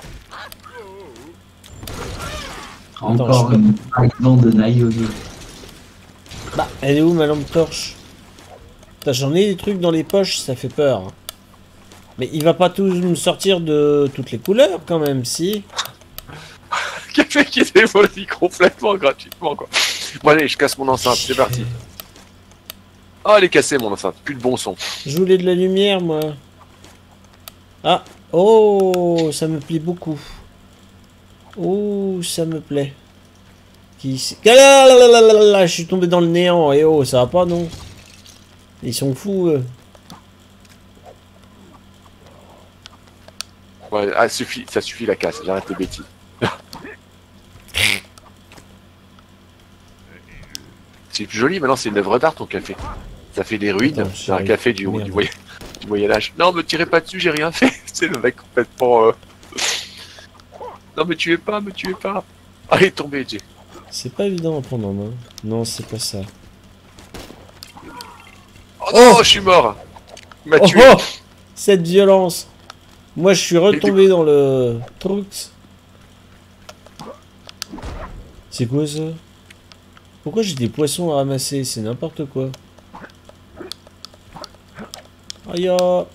Encore je- une trahison de Nayonet. Bah, elle est où ma lampe torche? Putain, j'en ai des trucs dans les poches, ça fait peur. Mais il va pas tout me sortir de toutes les couleurs quand même, si? café qui était volé complètement gratuitement, quoi. Bon, allez, je casse mon enceinte, c'est parti. Oh, elle est cassée, mon enceinte. Plus de bon son. Je voulais de la lumière, moi. Ah. Oh, ça me plaît beaucoup. Oh, ça me plaît. Qui c'est... Ah là là là là là là, je suis tombé dans le néant. Et oh, ça va pas, non? Ils sont fous, eux. Ouais, ah, suffit, ça suffit la casse, j'arrête les bêtises. C'est plus joli, maintenant c'est une œuvre d'art ton café. Ça fait des ruines, Attends, c'est un j'arrive. café du, Merde. du, voy... du Moyen-Âge. Non, me tirez pas dessus, j'ai rien fait. C'est le mec complètement. Euh... Non, me tuez pas, me tuez pas. Allez, tombez, Jay. C'est pas évident à prendre en main. Non, c'est pas ça. Oh non, je suis mort. Il m'a Oh, tué. oh, cette violence. Moi, je suis retombé dans le truc. C'est quoi ça? Pourquoi j'ai des poissons à ramasser? C'est n'importe quoi. Aïe.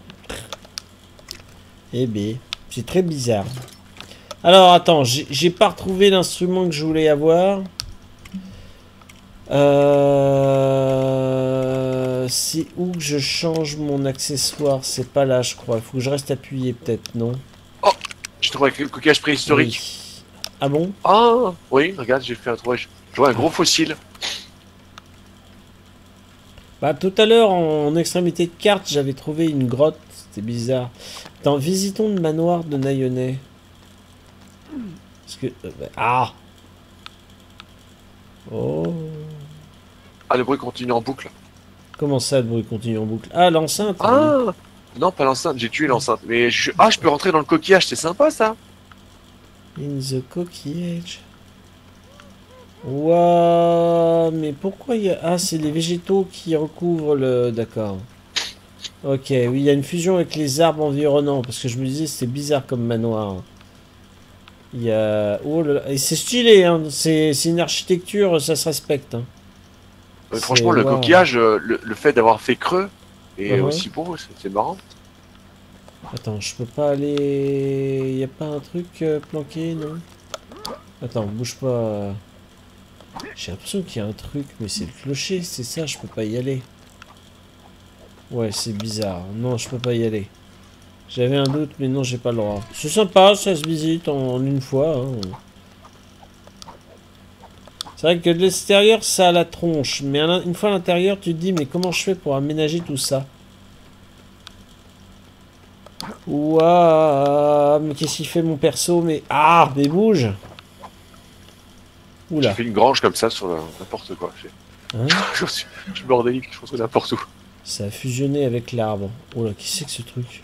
Eh ben, c'est très bizarre. Alors, attends, j'ai j'ai pas retrouvé l'instrument que je voulais avoir. Euh... C'est où que je change mon accessoire? C'est pas là, je crois. Il faut que je reste appuyé, peut-être, non? J'ai trouvé un coquillage préhistorique. Oui. Ah bon? Ah, oui, regarde, j'ai fait un trouvé. Je vois un gros fossile. Bah, tout à l'heure, en, en extrémité de carte, j'avais trouvé une grotte. C'était bizarre. Attends, visitons le manoir de Naïonnet. Parce que... euh, bah, ah! Oh! Ah, le bruit continue en boucle. Comment ça, le bruit continue en boucle? Ah, l'enceinte! Ah, non, pas l'enceinte, j'ai tué l'enceinte. Mais je... Ah, je peux rentrer dans le coquillage, c'est sympa ça. In the coquillage. Ouah, mais pourquoi il y a... Ah, c'est les végétaux qui recouvrent le... D'accord. Ok, oui, il y a une fusion avec les arbres environnants, parce que je me disais c'était bizarre comme manoir. Il y a... Oh là là, et c'est stylé, hein, c'est c'est une architecture, ça se respecte. Hein. Euh, C'est- franchement, le waouh. coquillage, euh, le, le fait d'avoir fait creux est Uh-huh. aussi beau, c'est c'est marrant. Attends, je peux pas aller... Il y a pas un truc euh, planqué, non? Attends, bouge pas. J'ai l'impression qu'il y a un truc, mais c'est le clocher, c'est ça, je peux pas y aller. Ouais, c'est bizarre. Non, je peux pas y aller. J'avais un doute, mais non, j'ai pas le droit. C'est sympa, ça se visite en une fois. Hein. C'est vrai que de l'extérieur, ça a la tronche. Mais à l'in- une fois à l'intérieur, tu te dis, mais comment je fais pour aménager tout ça? Ouah, mais qu'est-ce qu'il fait mon perso? Mais ah, mais bouge! J'ai Oula. fait une grange comme ça sur le- n'importe quoi. J'ai- Hein? je suis, je suis bordélique, je construis n'importe où. Ça a fusionné avec l'arbre. Oh là, qu'est-ce que c'est que ce truc?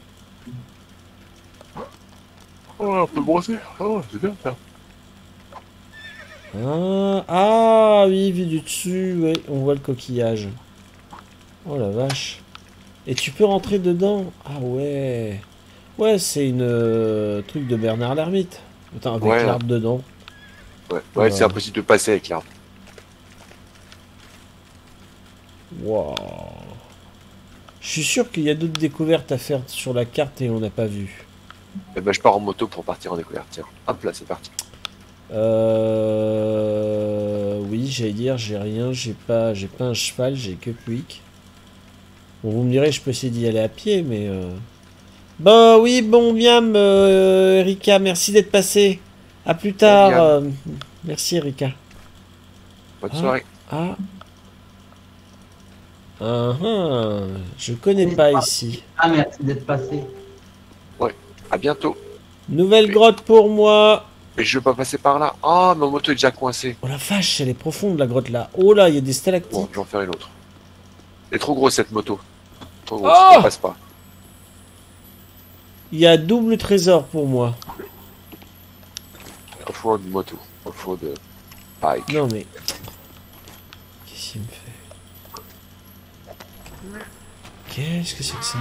Oh, on peut brosser. Oh, c'est bien ça. Ah, ah oui, vu du dessus, ouais, on voit le coquillage. Oh la vache. Et tu peux rentrer dedans? Ah ouais. Ouais, c'est une euh, truc de Bernard l'ermite. Attends, avec Ouais. l'arbre dedans. Ouais, ouais, Ouais. c'est impossible de passer avec l'arbre. Waouh. Je suis sûr qu'il y a d'autres découvertes à faire sur la carte et on n'a pas vu. Eh ben, je pars en moto pour partir en découverte. Tiens, hop là, c'est parti. Euh... Oui, j'allais dire, j'ai rien, j'ai pas, j'ai pas un cheval, j'ai que Quick. Bon, vous me direz, je peux essayer d'y aller à pied, mais... Euh... Bah oui, bon, bien, euh, Erika, merci d'être passé. À plus tard. Bien. euh, Merci, Erika. Bonne Ah. soirée. Ah. Ah, ah, je connais pas ici. Ah, merci d'être passé. À bientôt. Nouvelle grotte pour moi. Mais je veux pas passer par là. Ah, ma moto est déjà coincée. Oh la vache, elle est profonde, la grotte là. Oh là, il y a des Bon, stalactites. je vais en faire une autre. Elle est trop grosse cette moto. Trop grosse, Oh, ça passe pas. il y a double trésor pour moi. Il faut une moto. Il faut de bike. Non mais... Qu'est-ce qu'il me fait? Qu'est-ce que c'est que ça?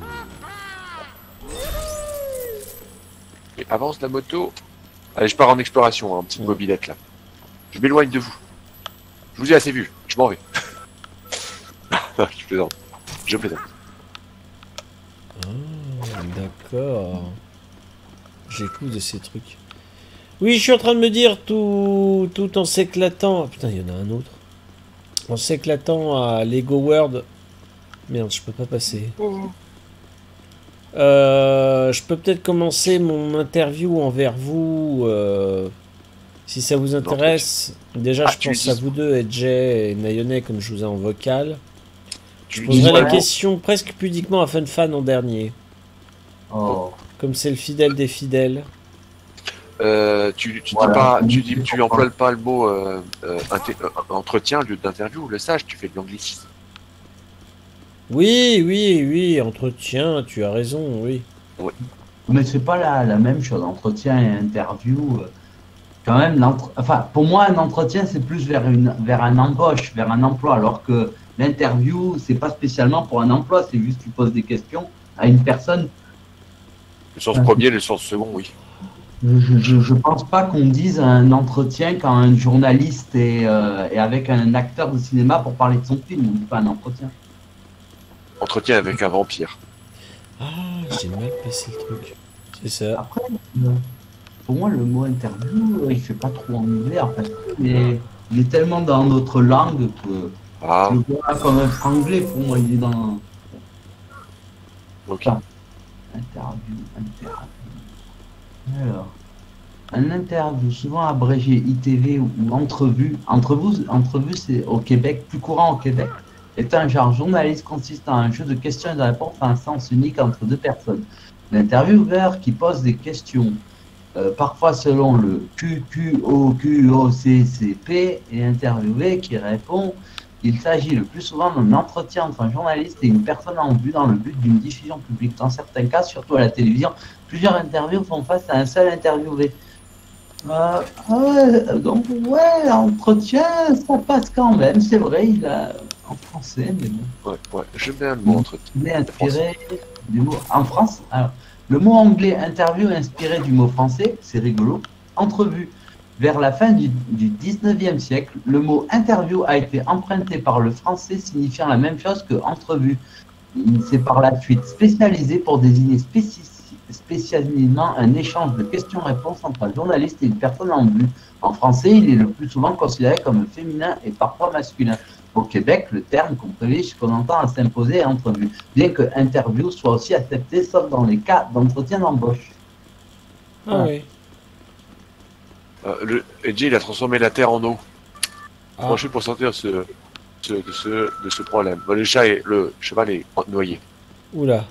Et avance la moto. Allez, je pars en exploration, hein, petite Ouais. mobilette là. Je m'éloigne de vous. Je vous ai assez vu. Je m'en vais. je plaisante. Je plaisante. Ah, d'accord. J'écoute de ces trucs. Oui, je suis en train de me dire tout, tout en s'éclatant. Ah, putain, il y en a un autre. En s'éclatant à Lego World. Merde, je peux pas passer. Euh, je peux peut-être commencer mon interview envers vous. Euh, si ça vous intéresse. Déjà, Ah, je tu pense dis- à vous deux, Edge et Nayone, comme je vous ai en vocal. Je Tu lui poserai dis la vraiment- question presque pudiquement à FunFan en dernier. Oh. Comme c'est le fidèle des fidèles. Euh, tu, tu Voilà. dis pas, tu dis, tu emploies pas le mot euh, euh, inté- euh, entretien au lieu d'interview, le sage, tu fais de l'anglicisme. Oui, oui, oui, entretien, tu as raison, oui. Mais c'est pas la, la même chose, entretien et interview. euh, Quand même, l'entre- enfin, pour moi, un entretien, c'est plus vers, une, vers un embauche, vers un emploi, alors que l'interview, c'est pas spécialement pour un emploi, c'est juste tu poses des questions à une personne. Le sens Ah. premier, le sens second, oui. Je, je, je pense pas qu'on dise un entretien quand un journaliste est, euh, est avec un acteur de cinéma pour parler de son film, on dit pas un entretien. Entretien avec un vampire. Ah, j'ai mal passé le truc. C'est ça. Après, euh, pour moi, le mot interview, euh, il fait pas trop anglais, en fait. Il est, il est tellement dans notre langue que Ah, je le vois comme un franglais, pour moi, il est dans... ok. Ah. Interview, interview. Alors, un interview, souvent abrégé I T V ou, ou entrevue. Entrevue, entrevue c'est au Québec, plus courant au Québec, est un genre journaliste consistant à un jeu de questions et de réponses à un sens unique entre deux personnes. L'intervieweur qui pose des questions, euh, parfois selon le Q Q O Q O C C P, et interviewé qui répond. Il s'agit le plus souvent d'un entretien entre un journaliste et une personne en vue dans le but d'une diffusion publique. Dans certains cas, surtout à la télévision, plusieurs interviews font face à un seul interviewé. Euh, ouais, donc, ouais, entretien, ça passe quand même. C'est vrai, il a en français, mais bon. Ouais, ouais. Je mets un mot entretien. Il est inspiré du mot. En France, alors, le mot anglais interview est inspiré du mot français, c'est rigolo, entrevue. Vers la fin du, du dix-neuvième siècle, le mot interview a été emprunté par le français signifiant la même chose que entrevue. Il s'est par la suite spécialisé pour désigner spéci- spécialement un échange de questions-réponses entre un journaliste et une personne en vue. En français, il est le plus souvent considéré comme féminin et parfois masculin. Au Québec, le terme qu'on privilégie, qu'on entend à s'imposer est entrevue, bien que interview soit aussi accepté, sauf dans les cas d'entretien d'embauche. Ah oui. Euh, le Edgy, il a transformé la terre en eau. Ah. Moi, je suis pour sortir ce, ce, de, ce, de ce problème. Bon, le chat et le cheval est noyé. Oula.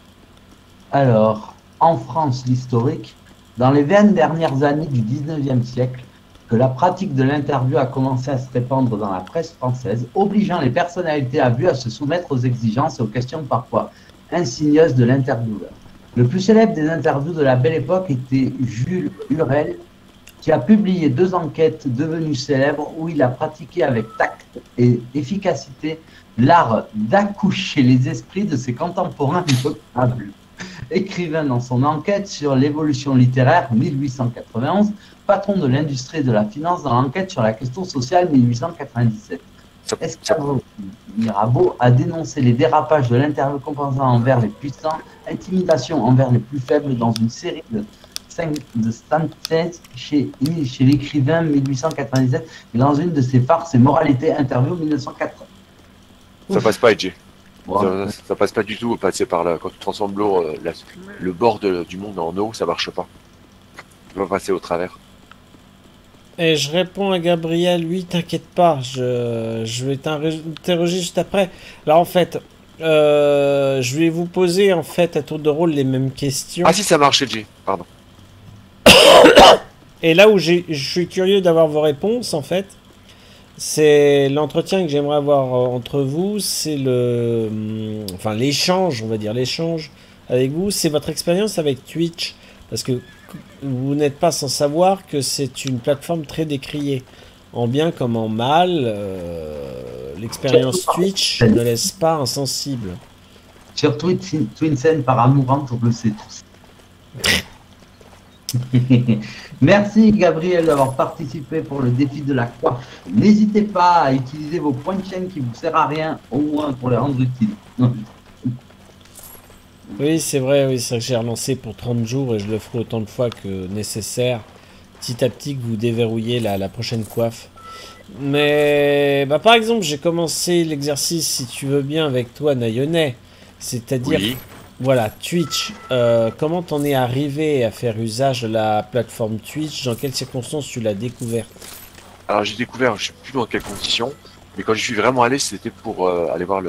Alors, en France, l'historique, dans les vingt dernières années du dix-neuvième siècle, que la pratique de l'interview a commencé à se répandre dans la presse française, obligeant les personnalités à vue à se soumettre aux exigences et aux questions parfois insidieuses de l'intervieweur. Le plus célèbre des interviews de la belle époque était Jules Hurel, qui a publié deux enquêtes devenues célèbres où il a pratiqué avec tact et efficacité l'art d'accoucher les esprits de ses contemporains notables. Écrivain dans son enquête sur l'évolution littéraire mille huit cent quatre-vingt-onze, patron de l'industrie et de la finance dans l'enquête sur la question sociale mille huit cent quatre-vingt-dix-sept. Ça, ça, Esclavo Mirabeau a dénoncé les dérapages de l'interview compensant envers les puissants, intimidation envers les plus faibles dans une série de cinq de sentences chez, chez l'écrivain mille huit cent quatre-vingt-dix-sept et dans une de ses farces et moralités interview mille neuf cent quatre-vingts. ça passe pas, Edgy. Bon, Ça, ça passe pas du tout. Passer par là. Quand tu transformes l'eau, euh, la- le bord de- du monde en eau, ça marche pas. Tu vas passer au travers. Et je réponds à Gabriel, oui, t'inquiète pas, je, je vais t'interroger juste après. Alors en fait, euh, je vais vous poser en fait à tour de rôle les mêmes questions. Ah si, ça marche, Edgy. Pardon. Et là où j'ai- je suis curieux d'avoir vos réponses en fait, c'est l'entretien que j'aimerais avoir euh, entre vous, c'est le, hum, enfin l'échange, on va dire l'échange avec vous, c'est votre expérience avec Twitch, parce que vous n'êtes pas sans savoir que c'est une plateforme très décriée, en bien comme en mal. euh, L'expérience Twitch ne laisse pas insensible. sur Twitch, Twinsen par amourante, on le sait tous. Merci Gabriel d'avoir participé pour le défi de la coiffe. N'hésitez pas à utiliser vos points de chaîne qui vous servent à rien, au moins pour les rendre utiles. Oui, c'est vrai, oui, c'est vrai que j'ai relancé pour trente jours et je le ferai autant de fois que nécessaire. petit à petit que vous déverrouillez la, la prochaine coiffe. Mais bah, par exemple, j'ai commencé l'exercice, si tu veux bien, avec toi, Nayonais. C'est-à-dire, Oui. voilà, Twitch. Euh, comment t'en es arrivé à faire usage de la plateforme Twitch? Dans quelles circonstances tu l'as découverte? Alors j'ai découvert, je sais plus dans quelles conditions, mais quand je suis vraiment allé, c'était pour euh, aller voir le.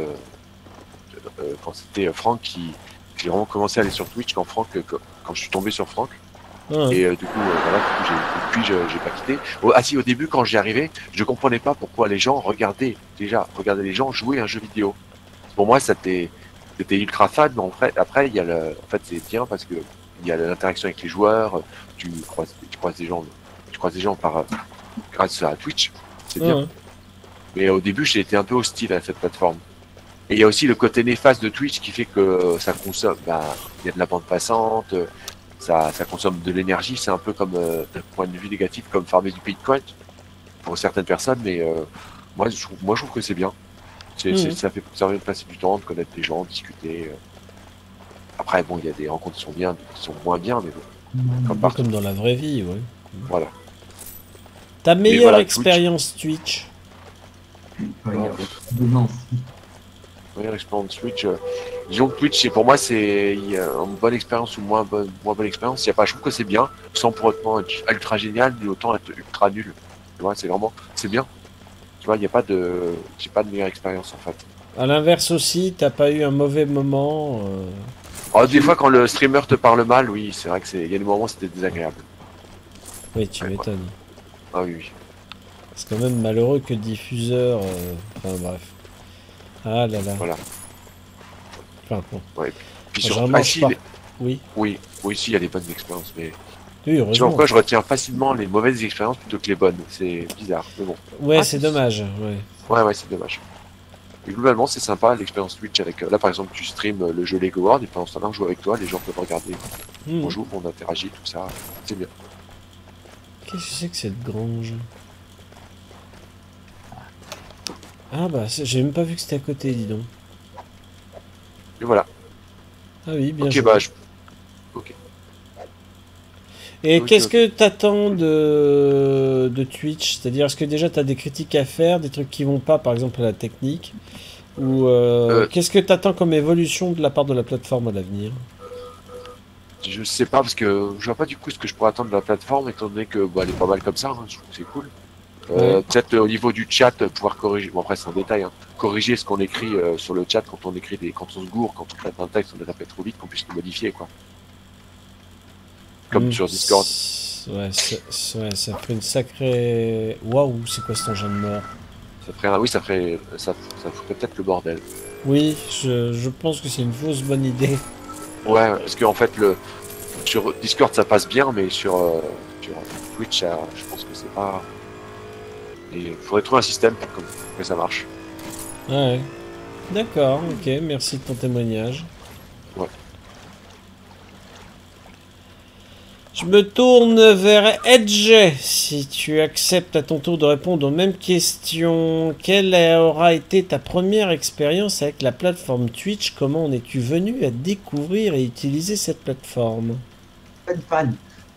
Euh, quand c'était Franck qui. J'ai vraiment commencé à aller sur Twitch quand Franck, euh, quand quand je suis tombé sur Franck. Ah, Et euh, du coup, euh, voilà, du coup, j'ai- depuis, je- j'ai pas quitté. Oh, ah si, au début, quand j'y arrivais, je comprenais pas pourquoi les gens regardaient, déjà, regardaient les gens jouer à un jeu vidéo. Pour moi, c'était, c'était ultra fun, mais en fait, après, il y a le, en fait, c'est bien parce que il y a l'interaction avec les joueurs, tu croises, tu croises des gens, tu croises des gens par, euh, grâce à Twitch, c'est bien. ah, Mais au début, j'ai été un peu hostile à cette plateforme. Et il y a aussi le côté néfaste de Twitch qui fait que ça consomme, bah, il y a de la bande passante, ça, ça consomme de l'énergie, c'est un peu comme, euh, d'un point de vue négatif, comme farmer du Bitcoin pour certaines personnes, mais euh, moi, je trouve, moi je trouve que c'est bien. C'est, Mhm. c'est- ça fait ça permet de passer du temps, de connaître des gens, de discuter. euh. Après, bon, il y a des rencontres qui sont bien, d'autres qui sont moins bien, mais bon, Ouais, comme peu partout. comme dans la vraie vie, ouais. Voilà. Ta meilleure voilà, expérience Twitch? il va y avoir de Nancy. Meilleure expérience Twitch. Euh, disons que Twitch, c'est pour moi, c'est il y a une bonne expérience ou moins bonne, moins bonne expérience. Il y a pas, je trouve que c'est bien, sans pour autant être ultra génial, ni autant être ultra nul. Tu vois, c'est vraiment, c'est bien. Tu vois, il n'y a pas de, j'ai pas de meilleure expérience en fait. À l'inverse aussi, t'as pas eu un mauvais moment euh, Alors, des fois, quand le streamer te parle mal, oui, c'est vrai que c'est, il y a des moments où c'était désagréable. Oui, tu Ouais, quoi. m'étonnes. Ah oui, oui. C'est quand même malheureux que le diffuseur... euh, Enfin bref. Ah là là. Voilà. Enfin bon. Puis Je sur, remarque ah, si, pas. les- Oui. oui, oui, si, il y a des bonnes expériences, mais Oui, tu vois heureusement. pourquoi je retiens facilement les mauvaises expériences plutôt que les bonnes. C'est bizarre, mais bon. Ouais, Ah, c'est c'est- dommage. Ouais. Ouais, ouais, c'est dommage. Et globalement, c'est sympa l'expérience Twitch avec. euh, Là, par exemple, tu stream euh, le jeu Lego World et pendant ce temps-là, on joue avec toi, les gens peuvent regarder. Hmm. On joue, on interagit, tout ça. C'est bien. Qu'est-ce que c'est que cette grange? Ah bah, c'est- j'ai même pas vu que c'était à côté, dis donc. Et voilà. Ah oui, bien Ok, joué. bah, je... ok. Et Ok, qu'est-ce ok. que t'attends de... de Twitch? C'est-à-dire, est-ce que déjà t'as des critiques à faire, des trucs qui vont pas, par exemple à la technique? Ou euh, Euh. qu'est-ce que t'attends comme évolution de la part de la plateforme à l'avenir? Je sais pas parce que je vois pas du coup ce que je pourrais attendre de la plateforme étant donné que bah, elle est pas mal comme ça. Hein, je trouve que c'est cool. Euh, Ouais. Peut-être euh, au niveau du chat, euh, pouvoir corriger. Bon après c'est un détail. Hein, corriger ce qu'on écrit euh, sur le chat quand on écrit des, quand on se gourre, quand on traite un texte, on le répète trop vite, qu'on puisse le modifier quoi. Comme Hmm, sur Discord. c'est- Ouais, c'est- ouais, ça ferait une sacrée... Waouh, c'est quoi cet engin de mort? Ça ferait, un- oui, ça ferait, ça, ça ferait peut-être le bordel. Oui, je, je pense que c'est une fausse bonne idée. Ouais, parce qu'en fait le sur Discord ça passe bien, mais sur, euh, sur Twitch, ça, je pense que c'est pas. Il faudrait trouver un système pour que, que ça marche. Ouais. D'accord, ok, merci de ton témoignage. Ouais. Je me tourne vers Edge, si tu acceptes à ton tour de répondre aux mêmes questions. Quelle aura été ta première expérience avec la plateforme Twitch? Comment en es-tu venu à découvrir et utiliser cette plateforme? Pas de fan.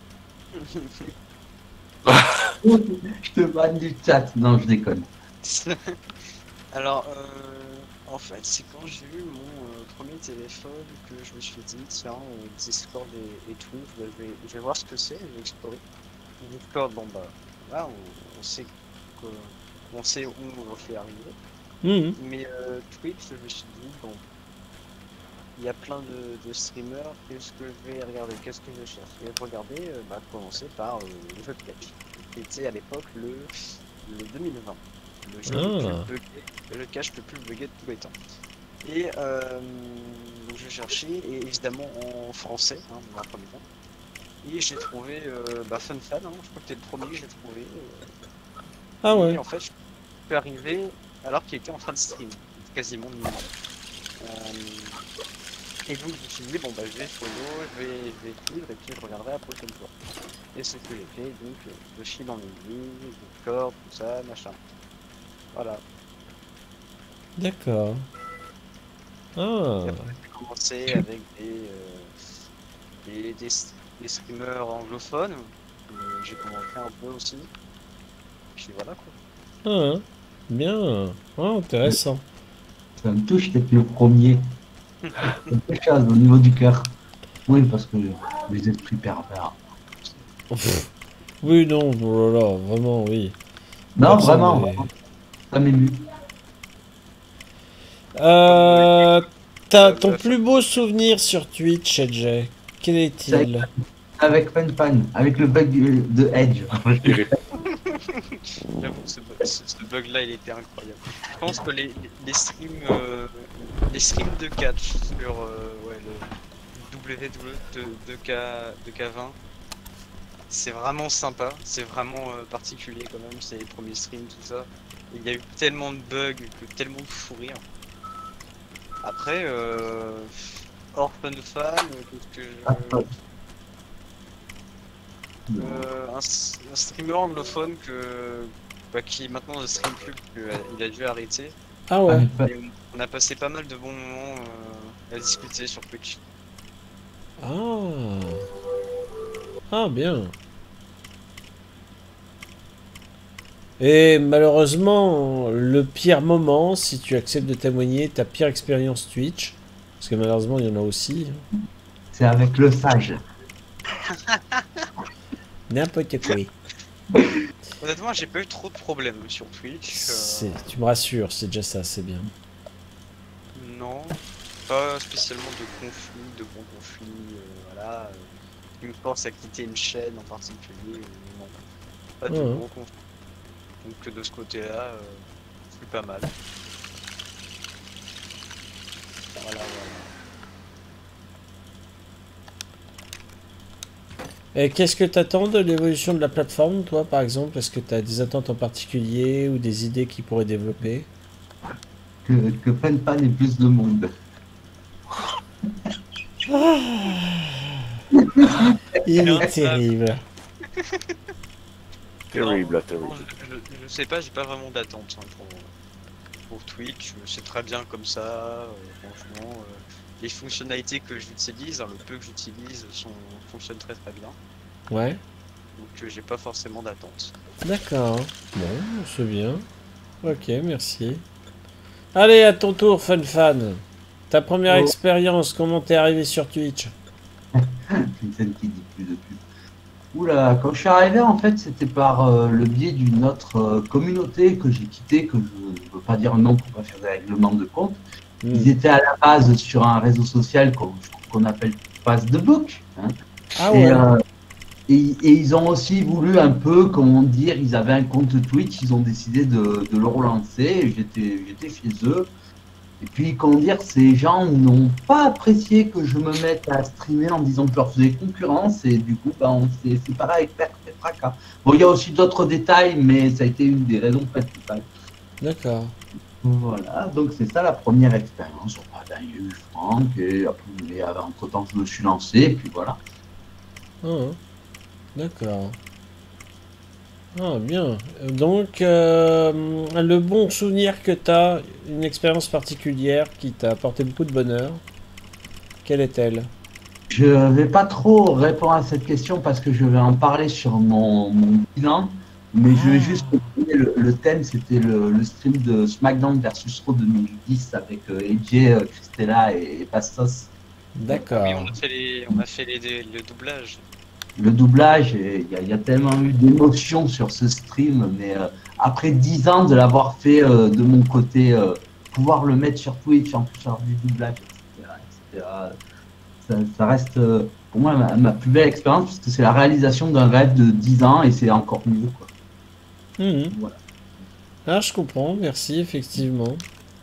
Je te banne du chat. Non, je déconne. Alors, euh, en fait, c'est quand j'ai eu mon euh, premier téléphone que je me suis dit, tiens, euh, Discord et, et tout, je vais, je vais voir ce que c'est, je vais explorer. Discord, bon bah, là, on, on sait que, on sait où on fait arriver. Mhm. Mais euh, Twitch, je me suis dit, bon, il y a plein de, de streamers, qu'est-ce que je vais regarder, qu'est-ce que je cherche? Et je regardais, euh, bah, commencer par euh, le jeu de catch, qui était à l'époque le, le deux mille vingt. Le jeu, le, Ah. plus buggé, le cache le plus buggé de tous les temps. Et euh, donc je cherchais, et évidemment en français, hein, dans un premier temps. Et j'ai trouvé euh, bah, FunFan, hein, je crois que c'était le premier que j'ai trouvé. euh, Ah Et ouais. en fait, je suis arrivé alors qu'il était en train de stream, quasiment de minuit. Euh, et donc je me suis dit, bon bah je vais follow, je vais, je vais suivre, et puis je regarderai la prochaine fois. Et c'est ce que j'ai fait, donc euh, de fil en aiguille, Discord, tout ça, machin. Voilà. D'accord. Ah. Et après, j'ai commencé avec des, euh, des, des, des streamers anglophones. euh, j'ai commencé un peu aussi. Puis voilà quoi. Ah, hein. Bien. Ah, intéressant. Ça me touche d'être le premier. Ça me touche au niveau du cœur. Oui, parce que les esprits pervers. Pff. Oui, non, oh là là, vraiment, oui. Non, Personne vraiment, n'est- ça m'émue. Euh, t'as ton plus beau souvenir sur Twitch, Edge, quel est-il? Avec Fan Fan, avec le bug euh, de Edge. J'avoue que ce, bu- ce- ce bug là il était incroyable. Je pense que les, les streams euh, les streams de catch sur euh, ouais, le W W de, de, K, de K vingt c'est vraiment sympa, c'est vraiment euh, particulier quand même, c'est les premiers streams tout ça. Il y a eu tellement de bugs, que tellement de fou rire. Après euh, hors fun fan, qu'est-ce que je... Euh, un, s- un streamer anglophone que, bah, qui maintenant ne stream plus, qu'il a dû arrêter. Ah ouais. Et on on a passé pas mal de bons moments euh, à discuter sur Twitch. Ah. Ah, bien. Et malheureusement, le pire moment, si tu acceptes de témoigner, ta pire expérience Twitch, parce que malheureusement, il y en a aussi. C'est avec le sage. N'importe quoi. Honnêtement, j'ai pas eu trop de problèmes sur Twitch. euh, C'est- Tu me rassures, c'est déjà ça, c'est bien. Non, pas spécialement de conflit, de bons conflits, euh, voilà. euh, qui me force à quitter une chaîne en particulier, euh, non. Pas de Ouais. gros conflits. Donc de ce côté-là, euh, c'est pas mal. Voilà, voilà. Et qu'est-ce que tu attends de l'évolution de la plateforme, toi, par exemple? Est-ce que tu as des attentes en particulier ou des idées qui pourraient développer? Que, que Fan Fan ait plus de monde. Il Non, est terrible. Terrible, Non, terrible. Je, je- je sais pas, j'ai pas vraiment d'attente hein, pour, pour Twitch. C'est très bien comme ça, euh, franchement. euh, les fonctionnalités que j'utilise, hein, le peu que j'utilise, sont fonctionnent très très bien. Ouais, Donc euh, j'ai pas forcément d'attente. d'accord. Bon, c'est bien. Ok, merci. Allez, à ton tour, Fun Fan. Ta première Oh. expérience, comment t'es arrivé sur Twitch? Une scène qui dit plus de pub. Oula, quand je suis arrivé, en fait, c'était par euh, le biais d'une autre euh, communauté que j'ai quittée, que je ne veux pas dire le nom pour pas faire des règlements de compte. Hmm. Ils étaient à la base sur un réseau social qu'on qu'on appelle Facebook. Hein. Ah Et, ouais. euh, et, et ils ont aussi voulu un peu, comment dire, ils avaient un compte Twitch, ils ont décidé de, de le relancer. J'étais j'étais chez eux. Et puis, comment dire, ces gens n'ont pas apprécié que je me mette à streamer en disant que je leur faisais concurrence. Et du coup, bah, on s'est séparé avec perte et fracas. Bon, il y a aussi d'autres détails, mais ça a été une des raisons principales. D'accord. Voilà, donc c'est ça la première expérience. Oh, bah, ben, il y a eu Franck, et, après, et entre temps, je me suis lancé, et puis voilà. Ah, d'accord. Ah, bien. Donc, euh, le bon souvenir que tu as, une expérience particulière qui t'a apporté beaucoup de bonheur, quelle est-elle? Je vais pas trop répondre à cette question parce que je vais en parler sur mon, mon bilan, mais je vais juste donner le, le thème, c'était le, le stream de SmackDown versus Raw deux mille dix avec euh, A J, euh, Christella et, et Pastos. D'accord. Oui, on a fait les, on a fait les, le doublage. Le doublage, il y, a- y a tellement eu d'émotions sur ce stream, mais euh, après dix ans de l'avoir fait euh, de mon côté, euh, pouvoir le mettre sur Twitch en plus faire du doublage, et cetera, et cetera, ça, ça reste euh, pour moi ma, ma plus belle expérience parce que c'est la réalisation d'un rêve de dix ans et c'est encore mieux, quoi. Mhm. Voilà. Ah, je comprends, merci, effectivement.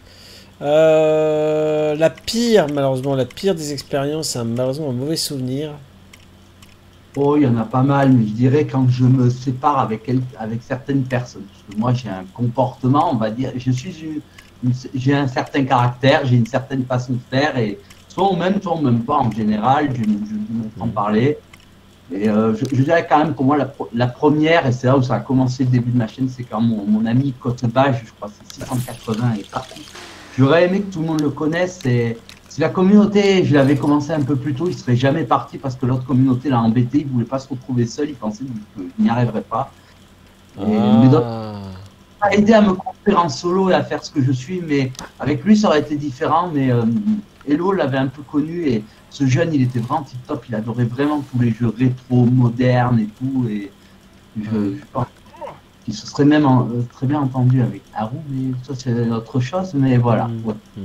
Euh, la pire, malheureusement, la pire des expériences, c'est un- malheureusement un mauvais souvenir. Oh, il y en a pas mal, mais je dirais quand je me sépare avec, quel- avec certaines personnes. Parce que moi, j'ai un comportement, on va dire, je suis une- une- j'ai un certain caractère, j'ai une certaine façon de faire, et soit on m'aime, soit on m'aime pas en général, je, je, je m'en parler. Et euh, je, je dirais quand même pour moi, la, pro- la première, et c'est là où ça a commencé le début de ma chaîne, c'est quand mon, mon ami Cotebage, je crois que c'est six cent quatre-vingts, est parti. J'aurais aimé que tout le monde le connaisse, et si la communauté, je l'avais commencé un peu plus tôt, il serait jamais parti parce que l'autre communauté l'a embêté, il voulait pas se retrouver seul, il pensait qu'il n'y arriverait pas. Et, Ah. mais d'autres a aidé à me construire en solo et à faire ce que je suis, mais avec lui ça aurait été différent. Mais euh, Hello l'avait un peu connu et ce jeune il était vraiment tip top, il adorait vraiment tous les jeux rétro, modernes et tout. Et je, je pense qu'il se serait même en, euh, très bien entendu avec Haru, mais ça c'est autre chose. Mais voilà. Mm. Ouais. Mm.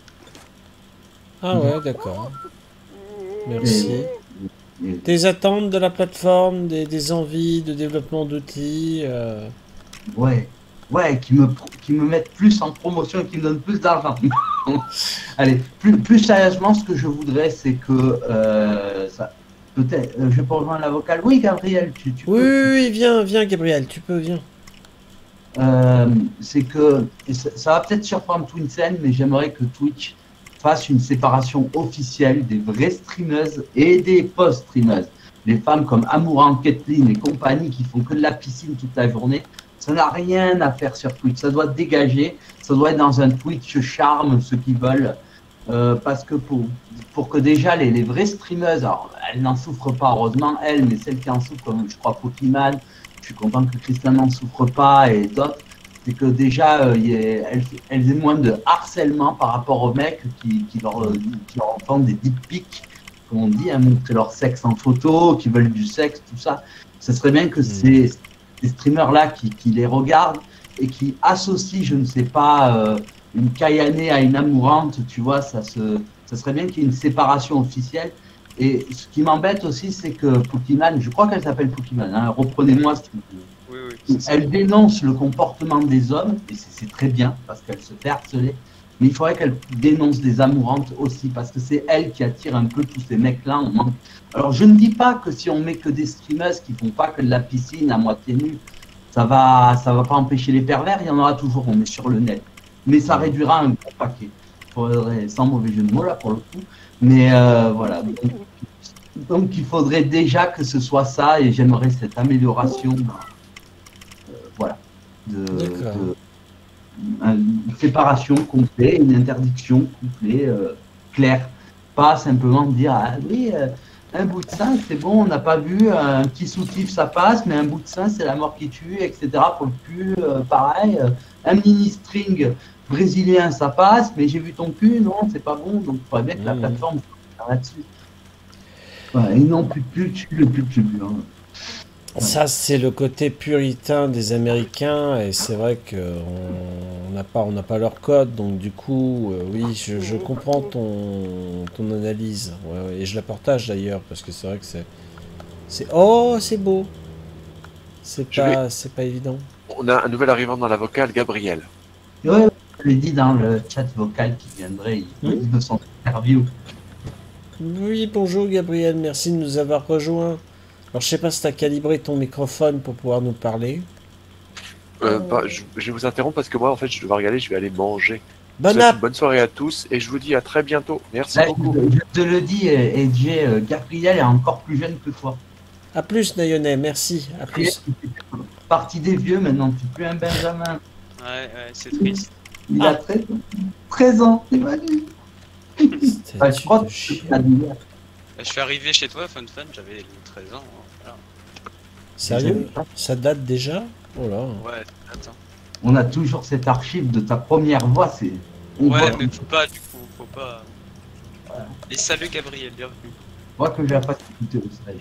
Ah ouais, d'accord. Merci. Et- Tes attentes de la plateforme, des, des envies de développement d'outils euh... Ouais, ouais, qui me, qui me mettent plus en promotion et qui me donnent plus d'argent. Allez, plus, plus sérieusement, ce que je voudrais, c'est que euh, ça, peut-être, euh, je peux rejoindre la vocale. Oui, Gabriel, tu, tu Oui, peux. oui, oui, viens, viens, Gabriel, tu peux, viens. Euh, c'est que et ça, ça va peut-être surprendre Twinsen, mais j'aimerais que Twitch fasse une séparation officielle des vraies streameuses et des post-streameuses. Les femmes comme Amourant, Kathleen et compagnie qui font que de la piscine toute la journée. Ça n'a rien à faire sur Twitch, ça doit dégager, ça doit être dans un Twitch charme, ceux qui veulent, euh, parce que pour, pour que déjà les, les vraies streameuses, alors elles n'en souffrent pas heureusement, elles, mais celles qui en souffrent, comme je crois Pokémon, je suis content que Christian n'en souffre pas et d'autres, c'est que déjà euh, y ait, elles, elles aient moins de harcèlement par rapport aux mecs qui, qui, leur, qui leur font des dick pics, comme on dit, hein, montrer leur sexe en photo, qui veulent du sexe, tout ça. Ce serait bien que mmh. ces des streamers-là qui, qui les regardent et qui associent, je ne sais pas, euh, une Kayane à une Amourante, tu vois, ça, se, ça serait bien qu'il y ait une séparation officielle. Et ce qui m'embête aussi, c'est que Pokémon, je crois qu'elle s'appelle Pokémon, hein, reprenez-moi si vous voulez. Oui, oui, elle dénonce le comportement des hommes, et c'est très bien, parce qu'elle se fait harceler, mais il faudrait qu'elle dénonce des Amourantes aussi, parce que c'est elle qui attire un peu tous ces mecs-là. Alors je ne dis pas que si on met que des streamers qui font pas que de la piscine à moitié nue, ça va, ça va pas empêcher les pervers, il y en aura toujours, on est sur le net. Mais ça réduira un gros paquet. Faudrait, sans mauvais jeu de mots là pour le coup. Mais euh, voilà. Donc, donc il faudrait déjà que ce soit ça, et j'aimerais cette amélioration. Euh, voilà. De, de, une séparation complète, une interdiction complète, euh, claire. Pas simplement dire, ah oui, euh, un bout de sein, c'est bon, on n'a pas vu, un petit soutif, ça passe, mais un bout de sein, c'est la mort qui tue, et cetera. Pour le cul, euh, pareil. Euh, un mini-string brésilien, ça passe, mais j'ai vu ton cul, non, c'est pas bon. Donc, il faudrait bien que la plateforme soit là-dessus. Voilà, et non, plus de pub, le pub, plus hein. Ça, c'est le côté puritain des Américains, et c'est vrai qu'on n'a pas, on n'a pas leur code, donc du coup, euh, oui, je, je comprends ton, ton analyse, ouais, ouais, et je la partage d'ailleurs, parce que c'est vrai que c'est... c'est oh, c'est beau. C'est pas, vais... c'est pas évident. On a un nouvel arrivant dans la vocale, Gabriel. Oui, je l'ai dit dans le chat vocal qui viendrait, il mmh. de son interview. Oui, bonjour Gabriel, merci de nous avoir rejoints. Alors, je sais pas si tu as calibré ton microphone pour pouvoir nous parler. Euh, bah, je, je vais vous interrompre parce que moi, en fait, je dois regarder, je vais aller manger. Bonne, app bonne soirée à tous et je vous dis à très bientôt. Merci Là, beaucoup. Je, je te le dis, Edge, Gabriel est encore plus jeune que toi. À plus, Nayonnet, merci. À plus. Partie des vieux maintenant, tu n'es plus un Benjamin. Ouais, ouais, c'est triste. Il ah. a treize ans, c'est magnifique. Enfin, je crois que je suis arrivé chez toi, Fun Fun, j'avais treize ans. Voilà. Sérieux? Ça date déjà? Oh là. Ouais, attends. On a toujours cette archive de ta première voix, c'est... Ouais, mais faut pas, du coup, faut pas... Ouais. Et salut Gabriel, bienvenue. Moi que je vais pas t'écouter au stage.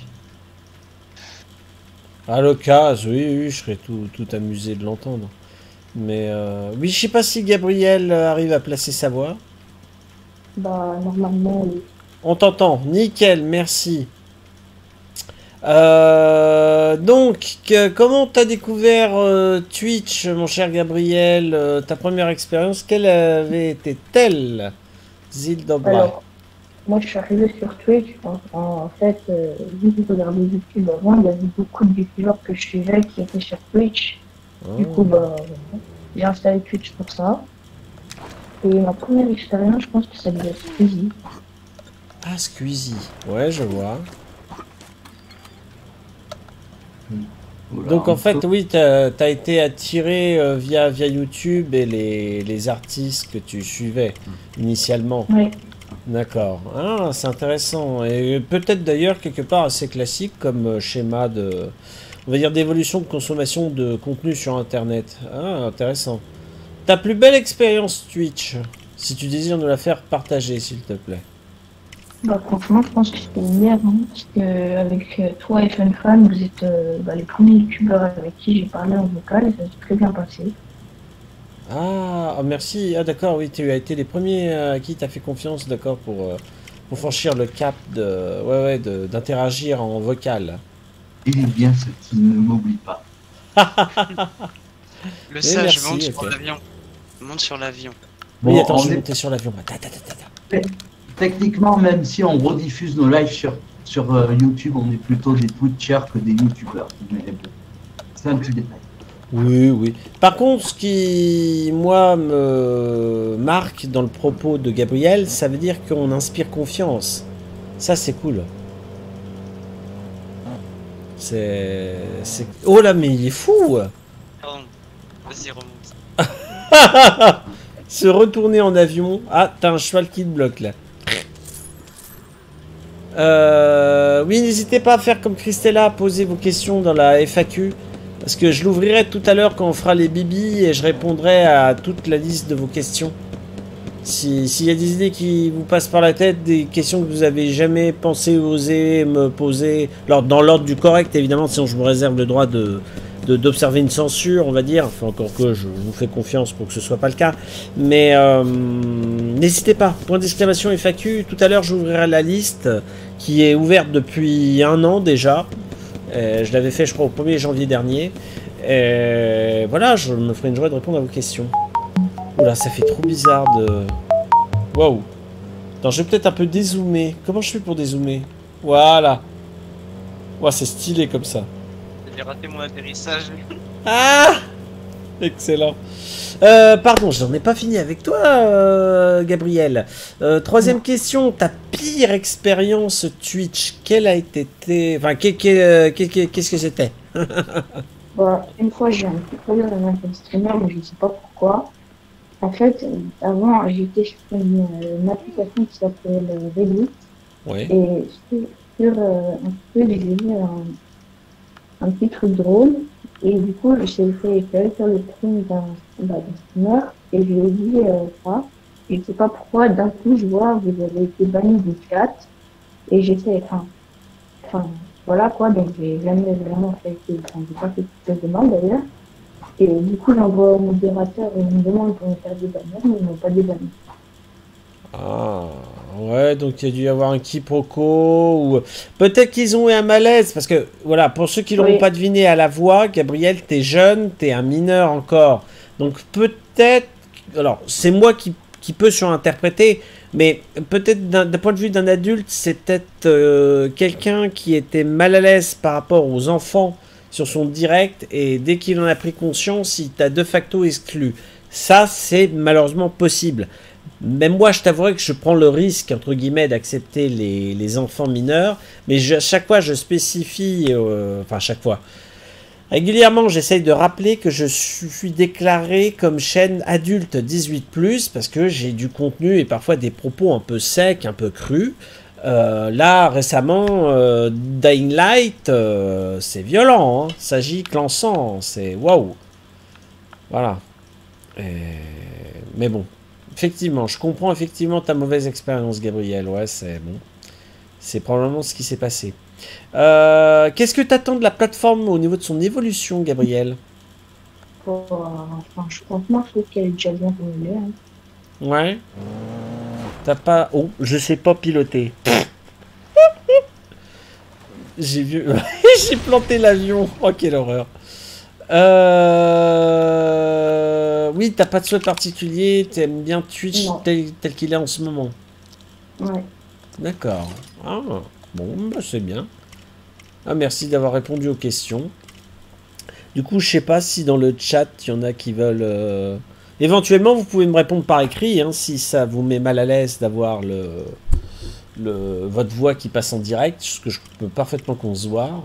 À l'occasion, oui, oui, je serais tout, tout amusé de l'entendre. Mais euh... oui, je sais pas si Gabriel arrive à placer sa voix. Bah, normalement, oui. On t'entend, nickel, merci. Euh, donc, que, comment t'as découvert euh, Twitch, mon cher Gabriel, euh, ta première expérience, quelle avait été-elle, Zildobra? Alors, moi je suis arrivé sur Twitch, en, en fait, euh, vu que je regardais YouTube avant, il y avait beaucoup de youtubeurs que je suivais qui étaient sur Twitch. Oh. Du coup, bah, j'ai installé Twitch pour ça. Et ma première expérience, je pense que ça devait être Squeezie. Ah, Squeezie, ouais, je vois. Oula, donc en fait, oui, tu as été attiré euh, via, via YouTube et les, les artistes que tu suivais initialement. Oui. D'accord. Ah, c'est intéressant. Et peut-être d'ailleurs quelque part assez classique comme euh, schéma de, on va dire, d'évolution de consommation de contenu sur Internet. Ah, intéressant. Ta plus belle expérience Twitch, si tu désires nous la faire partager, s'il te plaît. Bah, franchement, je pense que c'était hier, hein, parce que avec euh, toi et FunFan, vous êtes euh, bah, les premiers youtubeurs avec qui j'ai parlé en vocal et ça s'est très bien passé. Ah, oh, merci. Ah, d'accord, oui, tu as été les premiers à qui t'as fait confiance, d'accord, pour, euh, pour franchir le cap de, ouais, ouais, de- d'interagir en vocal. Il est bien ce qui ne m'oublie pas. Le Eh, sage merci, monte sur ok. l'avion. Monte sur l'avion. Oui, Bon, attends, on je vais est- monter sur l'avion. Ta, ta, ta, ta, ta. Techniquement, même si on rediffuse nos lives sur, sur euh, YouTube, on est plutôt des Twitchers que des YouTubeurs. Mais bon, c'est un petit détail. Oui, oui. Par contre, ce qui, moi, me marque dans le propos de Gabriel, ça veut dire qu'on inspire confiance. Ça, c'est cool. C'est... c'est... Oh là, mais il est fou! Pardon. Vas-y, remonte. Se retourner en avion. Ah, t'as un cheval qui te bloque, là. Euh, oui, n'hésitez pas à faire comme Christella, à poser vos questions dans la F A Q. Parce que je l'ouvrirai tout à l'heure quand on fera les bibis et je répondrai à toute la liste de vos questions. Si- S'il y a des idées qui vous passent par la tête, des questions que vous avez jamais pensé, osé me poser, alors dans l'ordre du correct évidemment, sinon je me réserve le droit de de- d'observer une censure, on va dire. Enfin, encore que je vous fais confiance pour que ce soit pas le cas. Mais euh, n'hésitez pas. Point d'exclamation F A Q. Tout à l'heure, j'ouvrirai la liste qui est ouverte depuis un an déjà. Euh, je l'avais fait, je crois, au premier janvier dernier. Et voilà, je me ferai une joie de répondre à vos questions. Oula, ça fait trop bizarre de... Waouh. Attends, je vais peut-être un peu dézoomer. Comment je fais pour dézoomer? Voilà. Ouah, c'est stylé comme ça. J'ai raté mon atterrissage. Ah! Excellent. Euh, pardon, je n'en ai pas fini avec toi, euh, Gabriel. Euh, troisième question, ta pire expérience Twitch, quelle a été... tes- Enfin, qu'est- qu'est- qu'est- qu'est-ce que c'était? Bah, une fois, j'ai un petit problème avec un streamer, mais je ne sais pas pourquoi. En fait, euh, avant, j'étais sur une, euh, une application qui s'appelle euh, Reddit. Oui. Et sur, sur euh, un truc, j'ai vu un, un petit truc drôle. Et du coup, j'ai fait j'allais faire le stream d'un bah, d'un streamer. Et je lui ai dit euh, ça. Et je sais pas pourquoi, d'un coup, je vois, vous avez été banni du chat. Et j'étais, enfin, enfin, voilà quoi. Donc, j'ai jamais vraiment fait, enfin, j'ai pas fait toutes les demandes d'ailleurs. Et du coup, j'envoie au modérateur une demande pour me faire débanir, mais ils m'ont pas débanni. Ah, ouais, donc il y a dû y avoir un quiproquo, ou... Peut-être qu'ils ont eu un malaise, parce que, voilà, pour ceux qui ne l'auront Oui. pas deviné à la voix, Gabriel, t'es jeune, t'es un mineur encore. Donc peut-être... Alors, c'est moi qui, qui peux surinterpréter, mais peut-être d'un d'un point de vue d'un adulte, c'est peut-être euh, quelqu'un qui était mal à l'aise par rapport aux enfants sur son direct, et dès qu'il en a pris conscience, il t'a de facto exclu. Ça, c'est malheureusement possible. Même moi, je t'avouerai que je prends le risque, entre guillemets, d'accepter les, les enfants mineurs, mais je, à chaque fois, je spécifie, euh, enfin, à chaque fois, régulièrement, j'essaye de rappeler que je suis déclaré comme chaîne adulte dix-huit plus, parce que j'ai du contenu et parfois des propos un peu secs, un peu crus. Euh, là, récemment, euh, Dying Light, euh, c'est violent, hein. S'agit clançant, c'est waouh. Voilà. Et... Mais bon, effectivement, je comprends effectivement ta mauvaise expérience, Gabriel. Ouais, c'est bon. C'est probablement ce qui s'est passé. Euh, Qu'est-ce que tu attends de la plateforme au niveau de son évolution, Gabriel? Pour, euh, enfin, je, franchement, je trouve qu'elle est déjà bien formulée. Hein. Ouais. T'as pas... Oh, je sais pas piloter. J'ai vu... J'ai planté l'avion. Oh, quelle horreur. Euh... Oui, t'as pas de souhait particulier. T'aimes bien Twitch Non. tel, tel qu'il est en ce moment. Ouais. D'accord. Ah, bon, bah, c'est bien. Ah, merci d'avoir répondu aux questions. Du coup, je sais pas si dans le chat, il y en a qui veulent... euh, Éventuellement, vous pouvez me répondre par écrit, hein, si ça vous met mal à l'aise d'avoir le... le... votre voix qui passe en direct, ce que je peux parfaitement concevoir.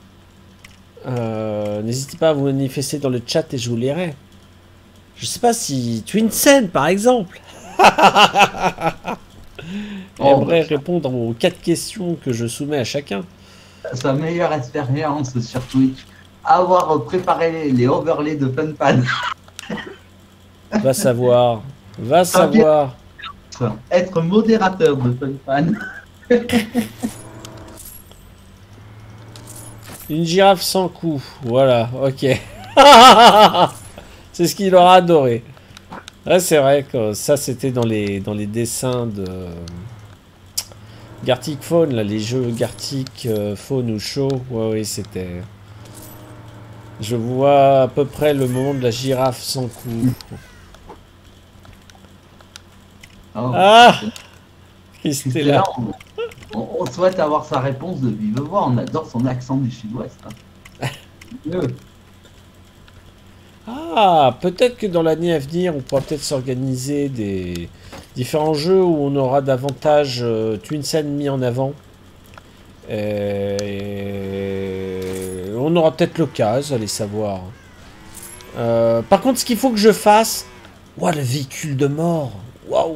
Euh, N'hésitez pas à vous manifester dans le chat et je vous lirai. Je sais pas si... Twinsen, par exemple. Oh, aimerait bah, répondre aux quatre questions que je soumets à chacun. sa meilleure expérience sur Twitch, avoir préparé les, les overlays de FunFan, Va savoir. Va savoir. être modérateur de FunFan. Une girafe sans cou. Voilà, ok. C'est ce qu'il aura adoré. Ouais, c'est vrai que ça, c'était dans les, dans les dessins de Gartic Phone, là, les jeux Gartic euh, Phone ou Show. Ouais, oui, c'était... Je vois à peu près le moment de la girafe sans cou. Oh, Ah Christella, Christella. on, on- on souhaite avoir sa réponse de vive voix. On adore son accent du sud-ouest. Hein. Euh, Ah, peut-être que dans l'année à venir, on pourra peut-être s'organiser des différents jeux où on aura davantage euh, Twinsen mis en avant. Et on aura peut-être l'occasion, allez savoir. Euh, par contre, ce qu'il faut que je fasse... Ouah, le véhicule de mort. Waouh.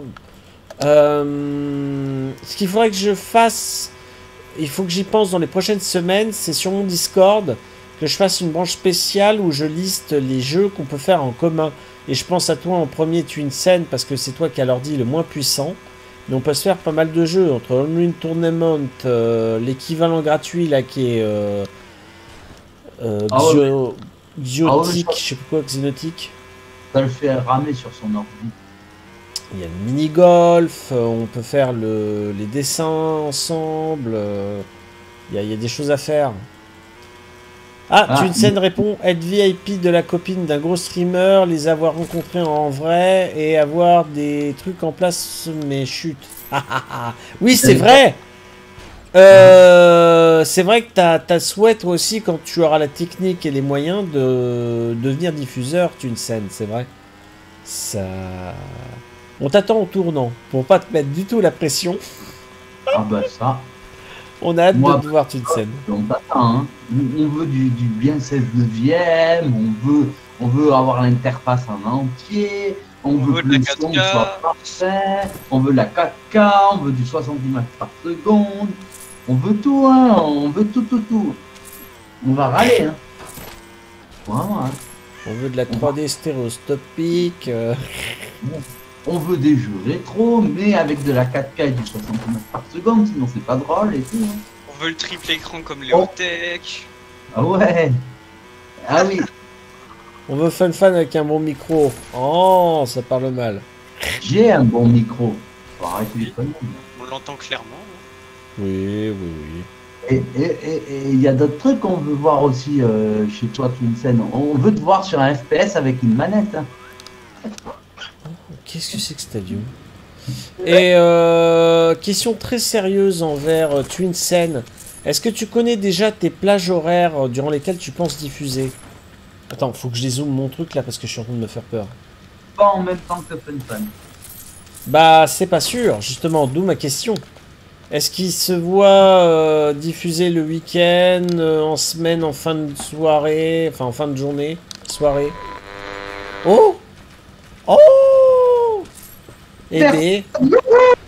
Euh, Ce qu'il faudrait que je fasse... Il faut que j'y pense dans les prochaines semaines, c'est sur mon Discord que je fasse une branche spéciale où je liste les jeux qu'on peut faire en commun. Et je pense à toi en premier Twinsen parce que c'est toi qui as l'ordi le moins puissant. Mais on peut se faire pas mal de jeux entre Unreal Tournament, euh, l'équivalent gratuit là qui est euh, euh, Ah ouais, Xio- Xiotic, Ah ouais, je sais plus quoi, Xenotic. Ça le fait ramer sur son ordi. Il y a le mini-golf, euh, on peut faire le, les dessins ensemble. euh, Il y, a- il y a des choses à faire. Ah, Ah, Twinsen répond être V I P de la copine d'un gros streamer, les avoir rencontrés en vrai et avoir des trucs en place, mais chut. Ah, ah, ah. Oui, c'est vrai. Euh, c'est vrai que t'as as souhait toi aussi quand tu auras la technique et les moyens de devenir diffuseur Twinsen, c'est vrai. Ça. On t'attend au tournant pour pas te mettre du tout la pression. Ah bah ça, On a hâte Moi, de te voir Twinsen. on t'attend. Hein. On on veut du, du bien seize neuvième, on veut, on veut avoir l'interface en entier, on, On veut veut que de la le son quatre K. soit parfait, on veut la quatre K, on veut du soixante images par seconde, on veut tout, hein, on veut tout, tout, tout. On va râler, hein. Vraiment, hein. On veut de la trois D stéréoscopique. euh, On veut des jeux rétro, mais avec de la quatre K et du soixante images par seconde, sinon c'est pas drôle et tout. Hein. On veut le triple écran comme les Oh. Tech. Ah ouais. Ah oui. On veut fun fan avec un bon micro. Oh, ça parle mal. J'ai un bon micro. Faut arrêter les conneries. On l'entend clairement. hein. Oui, oui, oui. Et il et, et, et il y a d'autres trucs qu'on veut voir aussi euh, chez toi, Twinsen. On veut te voir sur un F P S avec une manette. Hein. Qu'est-ce que c'est que Stadium? Et euh, question très sérieuse envers euh, Twinsen. Est-ce que tu connais déjà tes plages horaires euh, durant lesquelles tu penses diffuser? Attends, faut que je dézoome mon truc là parce que je suis en train de me faire peur. Pas en même temps que FunFan. Bah, c'est pas sûr, justement, d'où ma question. Est-ce qu'il se voit euh, diffuser le week-end, euh, en semaine, en fin de soirée, enfin en fin de journée, soirée? Oh! Oh! Eh Merci. bien,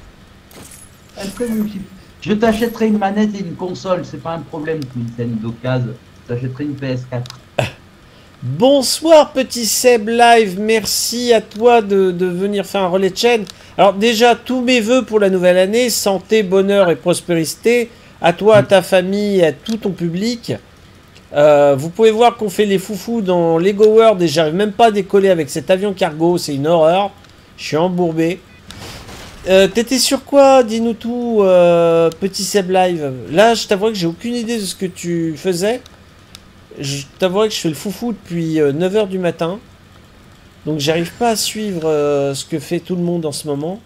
Je t'achèterai une manette et une console, c'est pas un problème, Twinsen, d'occasion. Je t'achèterai une P S quatre. bonsoir petit Seb Live, merci à toi de, de venir faire un relais de chaîne. Alors déjà, tous mes voeux pour la nouvelle année, santé, bonheur et prospérité, à toi, à ta famille et à tout ton public. Euh, vous pouvez voir qu'on fait les foufous dans Lego World et j'arrive même pas à décoller avec cet avion cargo, c'est une horreur. Je suis embourbé. Euh, T'étais sur quoi? Dis-nous tout, euh, petit Seb Live. Là, je t'avoue que j'ai aucune idée de ce que tu faisais. Je t'avoue que je fais le foufou depuis euh, neuf heures du matin. Donc j'arrive pas à suivre euh, ce que fait tout le monde en ce moment.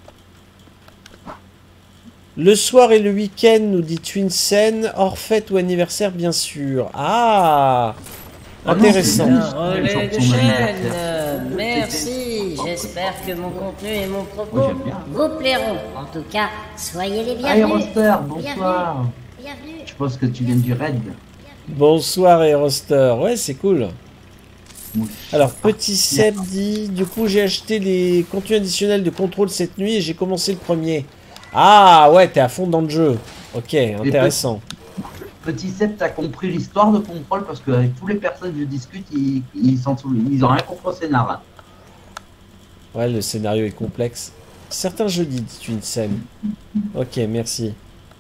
Le soir et le week-end, nous dit Twinsen, hors fête ou anniversaire, bien sûr. Ah, Ah non, intéressant. c'est bien. Un relais de Son chaîne. anniversaire. euh, Merci. J'espère que mon contenu et mon Moi, propos j'aime bien. vous plairont. En tout cas, soyez les Hey bienvenus. Roster, bonsoir. Bienvenue. Je pense que tu viens du raid. Bonsoir et roster. Ouais, c'est cool. Mouche. Alors, petit Seb dit, du coup, j'ai acheté les contenus additionnels de contrôle cette nuit et j'ai commencé le premier. Ah ouais, t'es à fond dans le jeu. Ok, intéressant. Petit Seb, t'as compris l'histoire de Control parce qu'avec toutes les personnes que je discute, ils, ils, sont, ils ont rien compris au scénario. Ouais, le scénario est complexe. Certains jeudis, dit une scène. Ok, merci.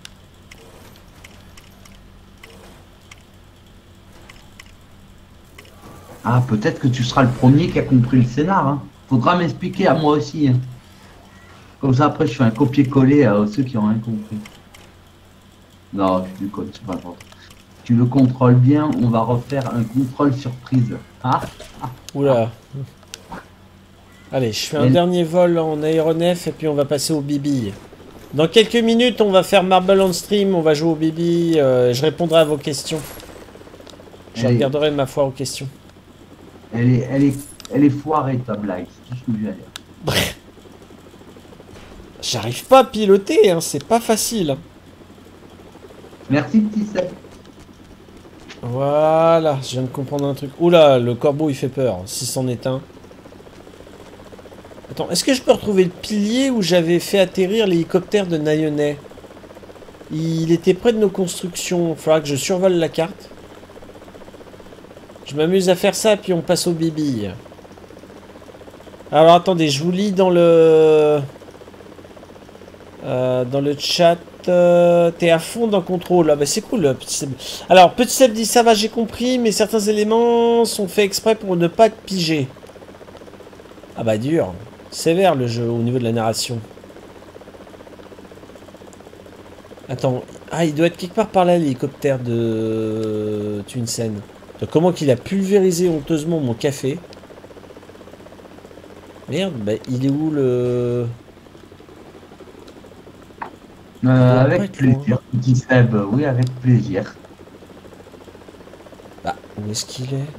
Ah, peut-être que tu seras le premier qui a compris le scénar. Hein. Faudra m'expliquer à moi aussi. Hein. Comme ça, après, je fais un copier-coller à ceux qui ont rien compris. Non, je déconne, c'est pas grave. Tu le contrôles bien, on va refaire un contrôle surprise. Ah, ah. Oula. Allez, je fais un Et... dernier vol en aéronef et puis on va passer au bibi. Dans quelques minutes, on va faire Marble on Stream, on va jouer au bibi. Euh, je répondrai à vos questions. Je Elle regarderai est... ma foire aux questions. Elle est, elle est, elle est foirée ta blague, c'est tout ce que je vais dire. Bref. J'arrive pas à piloter, hein, c'est pas facile. Merci petit Seb. Voilà, je viens de comprendre un truc. Oula, le corbeau il fait peur, si c'en est un. Attends, est-ce que je peux retrouver le pilier où j'avais fait atterrir l'hélicoptère de Nayonais? Il était près de nos constructions, il faudra que je survole la carte. Je m'amuse à faire ça, puis on passe au bibi. Alors attendez, je vous lis dans le... Euh, dans le chat... Euh, T'es à fond dans contrôle. Ah bah c'est cool, petit Seb. Alors, petit Seb dit ça va, j'ai compris, mais certains éléments sont faits exprès pour ne pas être pigés. Ah bah dur. Sévère le jeu au niveau de la narration. Attends. Ah, il doit être quelque part par là, l'hélicoptère de Twinsen. Comment qu'il a pulvérisé honteusement mon café. Merde, bah il est où le... Euh, avec plaisir, petit Seb, oui, avec plaisir. Bah, où est-ce qu'il est?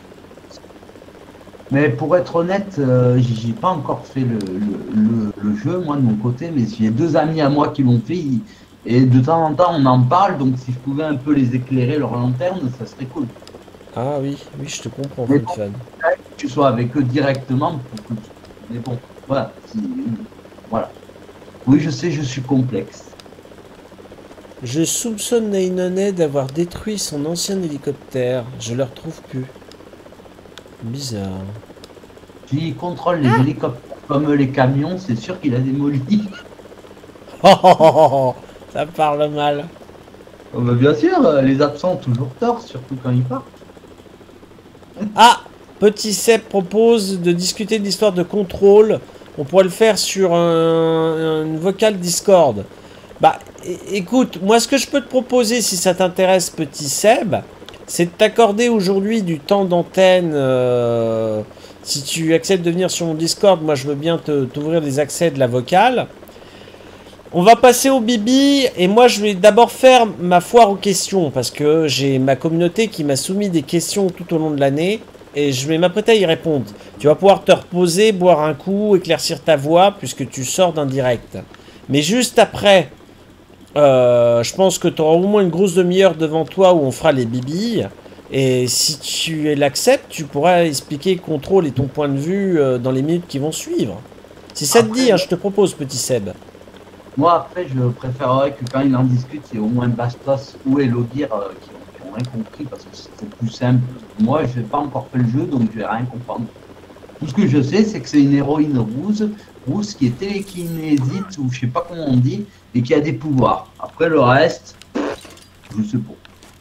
Mais pour être honnête, euh, j'ai pas encore fait le, le, le, le jeu, moi, de mon côté, mais j'ai deux amis à moi qui l'ont fait, et de temps en temps, on en parle, donc si je pouvais un peu les éclairer leur lanterne, ça serait cool. Ah oui, oui, je te comprends, Mais bon, bon, fan. que tu sois avec eux directement, pour que tu... mais bon, voilà, si... voilà. Oui, je sais, je suis complexe. Je soupçonne Nainonais d'avoir détruit son ancien hélicoptère. Je le retrouve plus. Bizarre. S'il contrôle les hélicoptères comme les camions, c'est sûr qu'il a démoli. Oh, oh, oh, oh, ça parle mal. Oh bah bien sûr, les absents ont toujours tort, surtout quand ils partent. Ah, Petit Seb propose de discuter de l'histoire de contrôle. On pourrait le faire sur un, un vocal Discord. Bah, écoute, moi ce que je peux te proposer si ça t'intéresse, Petit Seb, c'est de t'accorder aujourd'hui du temps d'antenne. Euh, si tu acceptes de venir sur mon Discord, moi je veux bien t'ouvrir des accès de la vocale. On va passer au bibi et moi je vais d'abord faire ma foire aux questions parce que j'ai ma communauté qui m'a soumis des questions tout au long de l'année et je vais m'apprêter à y répondre. Tu vas pouvoir te reposer, boire un coup, éclaircir ta voix puisque tu sors d'un direct. Mais juste après... Euh, je pense que tu auras au moins une grosse demi-heure devant toi où on fera les bibilles. Et si tu l'acceptes, tu pourras expliquer le contrôle et ton point de vue euh, dans les minutes qui vont suivre. Si ça Après, te dit, hein, je te propose, petit Seb. Moi, après, je préférerais que quand il en discute, il y ait au moins Bastos ou Elodir euh, qui, ont, qui ont rien compris parce que c'est plus simple. Moi, je n'ai pas encore fait le jeu, donc je vais rien comprendre. Tout ce que je sais, c'est que c'est une héroïne rousse, rousse qui est télékinésite, ou je sais pas comment on dit, et qui a des pouvoirs. Après le reste, je sais pas.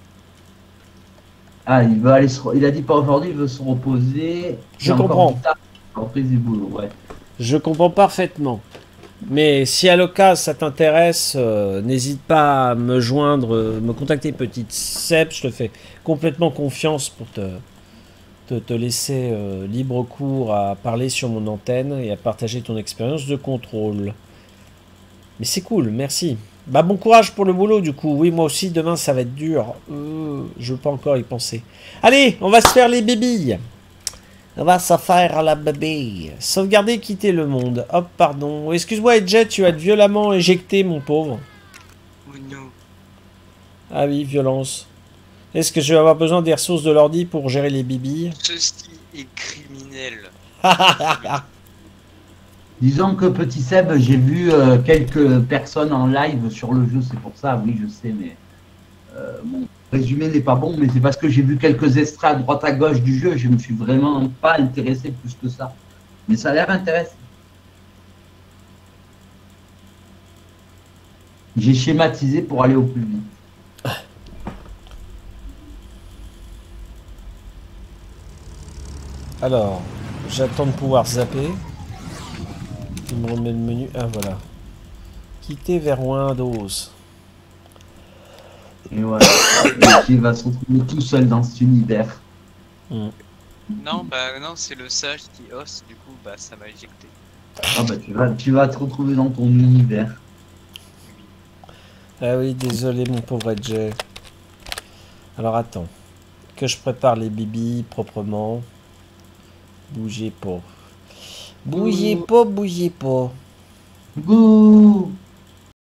Ah, il veut aller se... il a dit pas aujourd'hui, il veut se reposer. Je comprends. Reprise du boulot, ouais. Je comprends parfaitement. Mais si à l'occasion ça t'intéresse, euh, n'hésite pas à me joindre, euh, me contacter, petite Seb. Je te fais complètement confiance pour te... Te, te laisser euh, libre cours à parler sur mon antenne et à partager ton expérience de contrôle. Mais c'est cool, merci. Bah bon courage pour le boulot du coup. Oui, moi aussi, demain ça va être dur. Euh, je veux pas encore y penser. Allez, on va se faire les bébilles. On va se faire la bébé. Sauvegarder, quitter le monde. Hop, pardon. Excuse-moi, Edjet, tu as été violemment éjecté, mon pauvre. Oh non. Ah oui, violence. Est-ce que je vais avoir besoin des ressources de l'ordi pour gérer les bibilles? Ceci est criminel. Disons que petit Seb, j'ai vu euh, quelques personnes en live sur le jeu, c'est pour ça, oui, je sais, mais euh, mon résumé n'est pas bon, mais c'est parce que j'ai vu quelques extraits à droite à gauche du jeu, je me suis vraiment pas intéressé plus que ça. Mais ça a l'air intéressant. J'ai schématisé pour aller au plus vite. Alors, j'attends de pouvoir zapper. Il me remet le menu. Ah voilà. Quitter vers Windows. Et voilà. Et il va se retrouver tout seul dans cet univers. Mm. Non, bah non, c'est le sage qui hoste, du coup, bah ça m'a éjecté. Ah bah tu vas, tu vas te retrouver dans ton univers. Ah oui, désolé mon pauvre Edge. Alors attends. Que je prépare les bibis proprement. Bougez pas. Bougez pas, bougez pas. Bouh.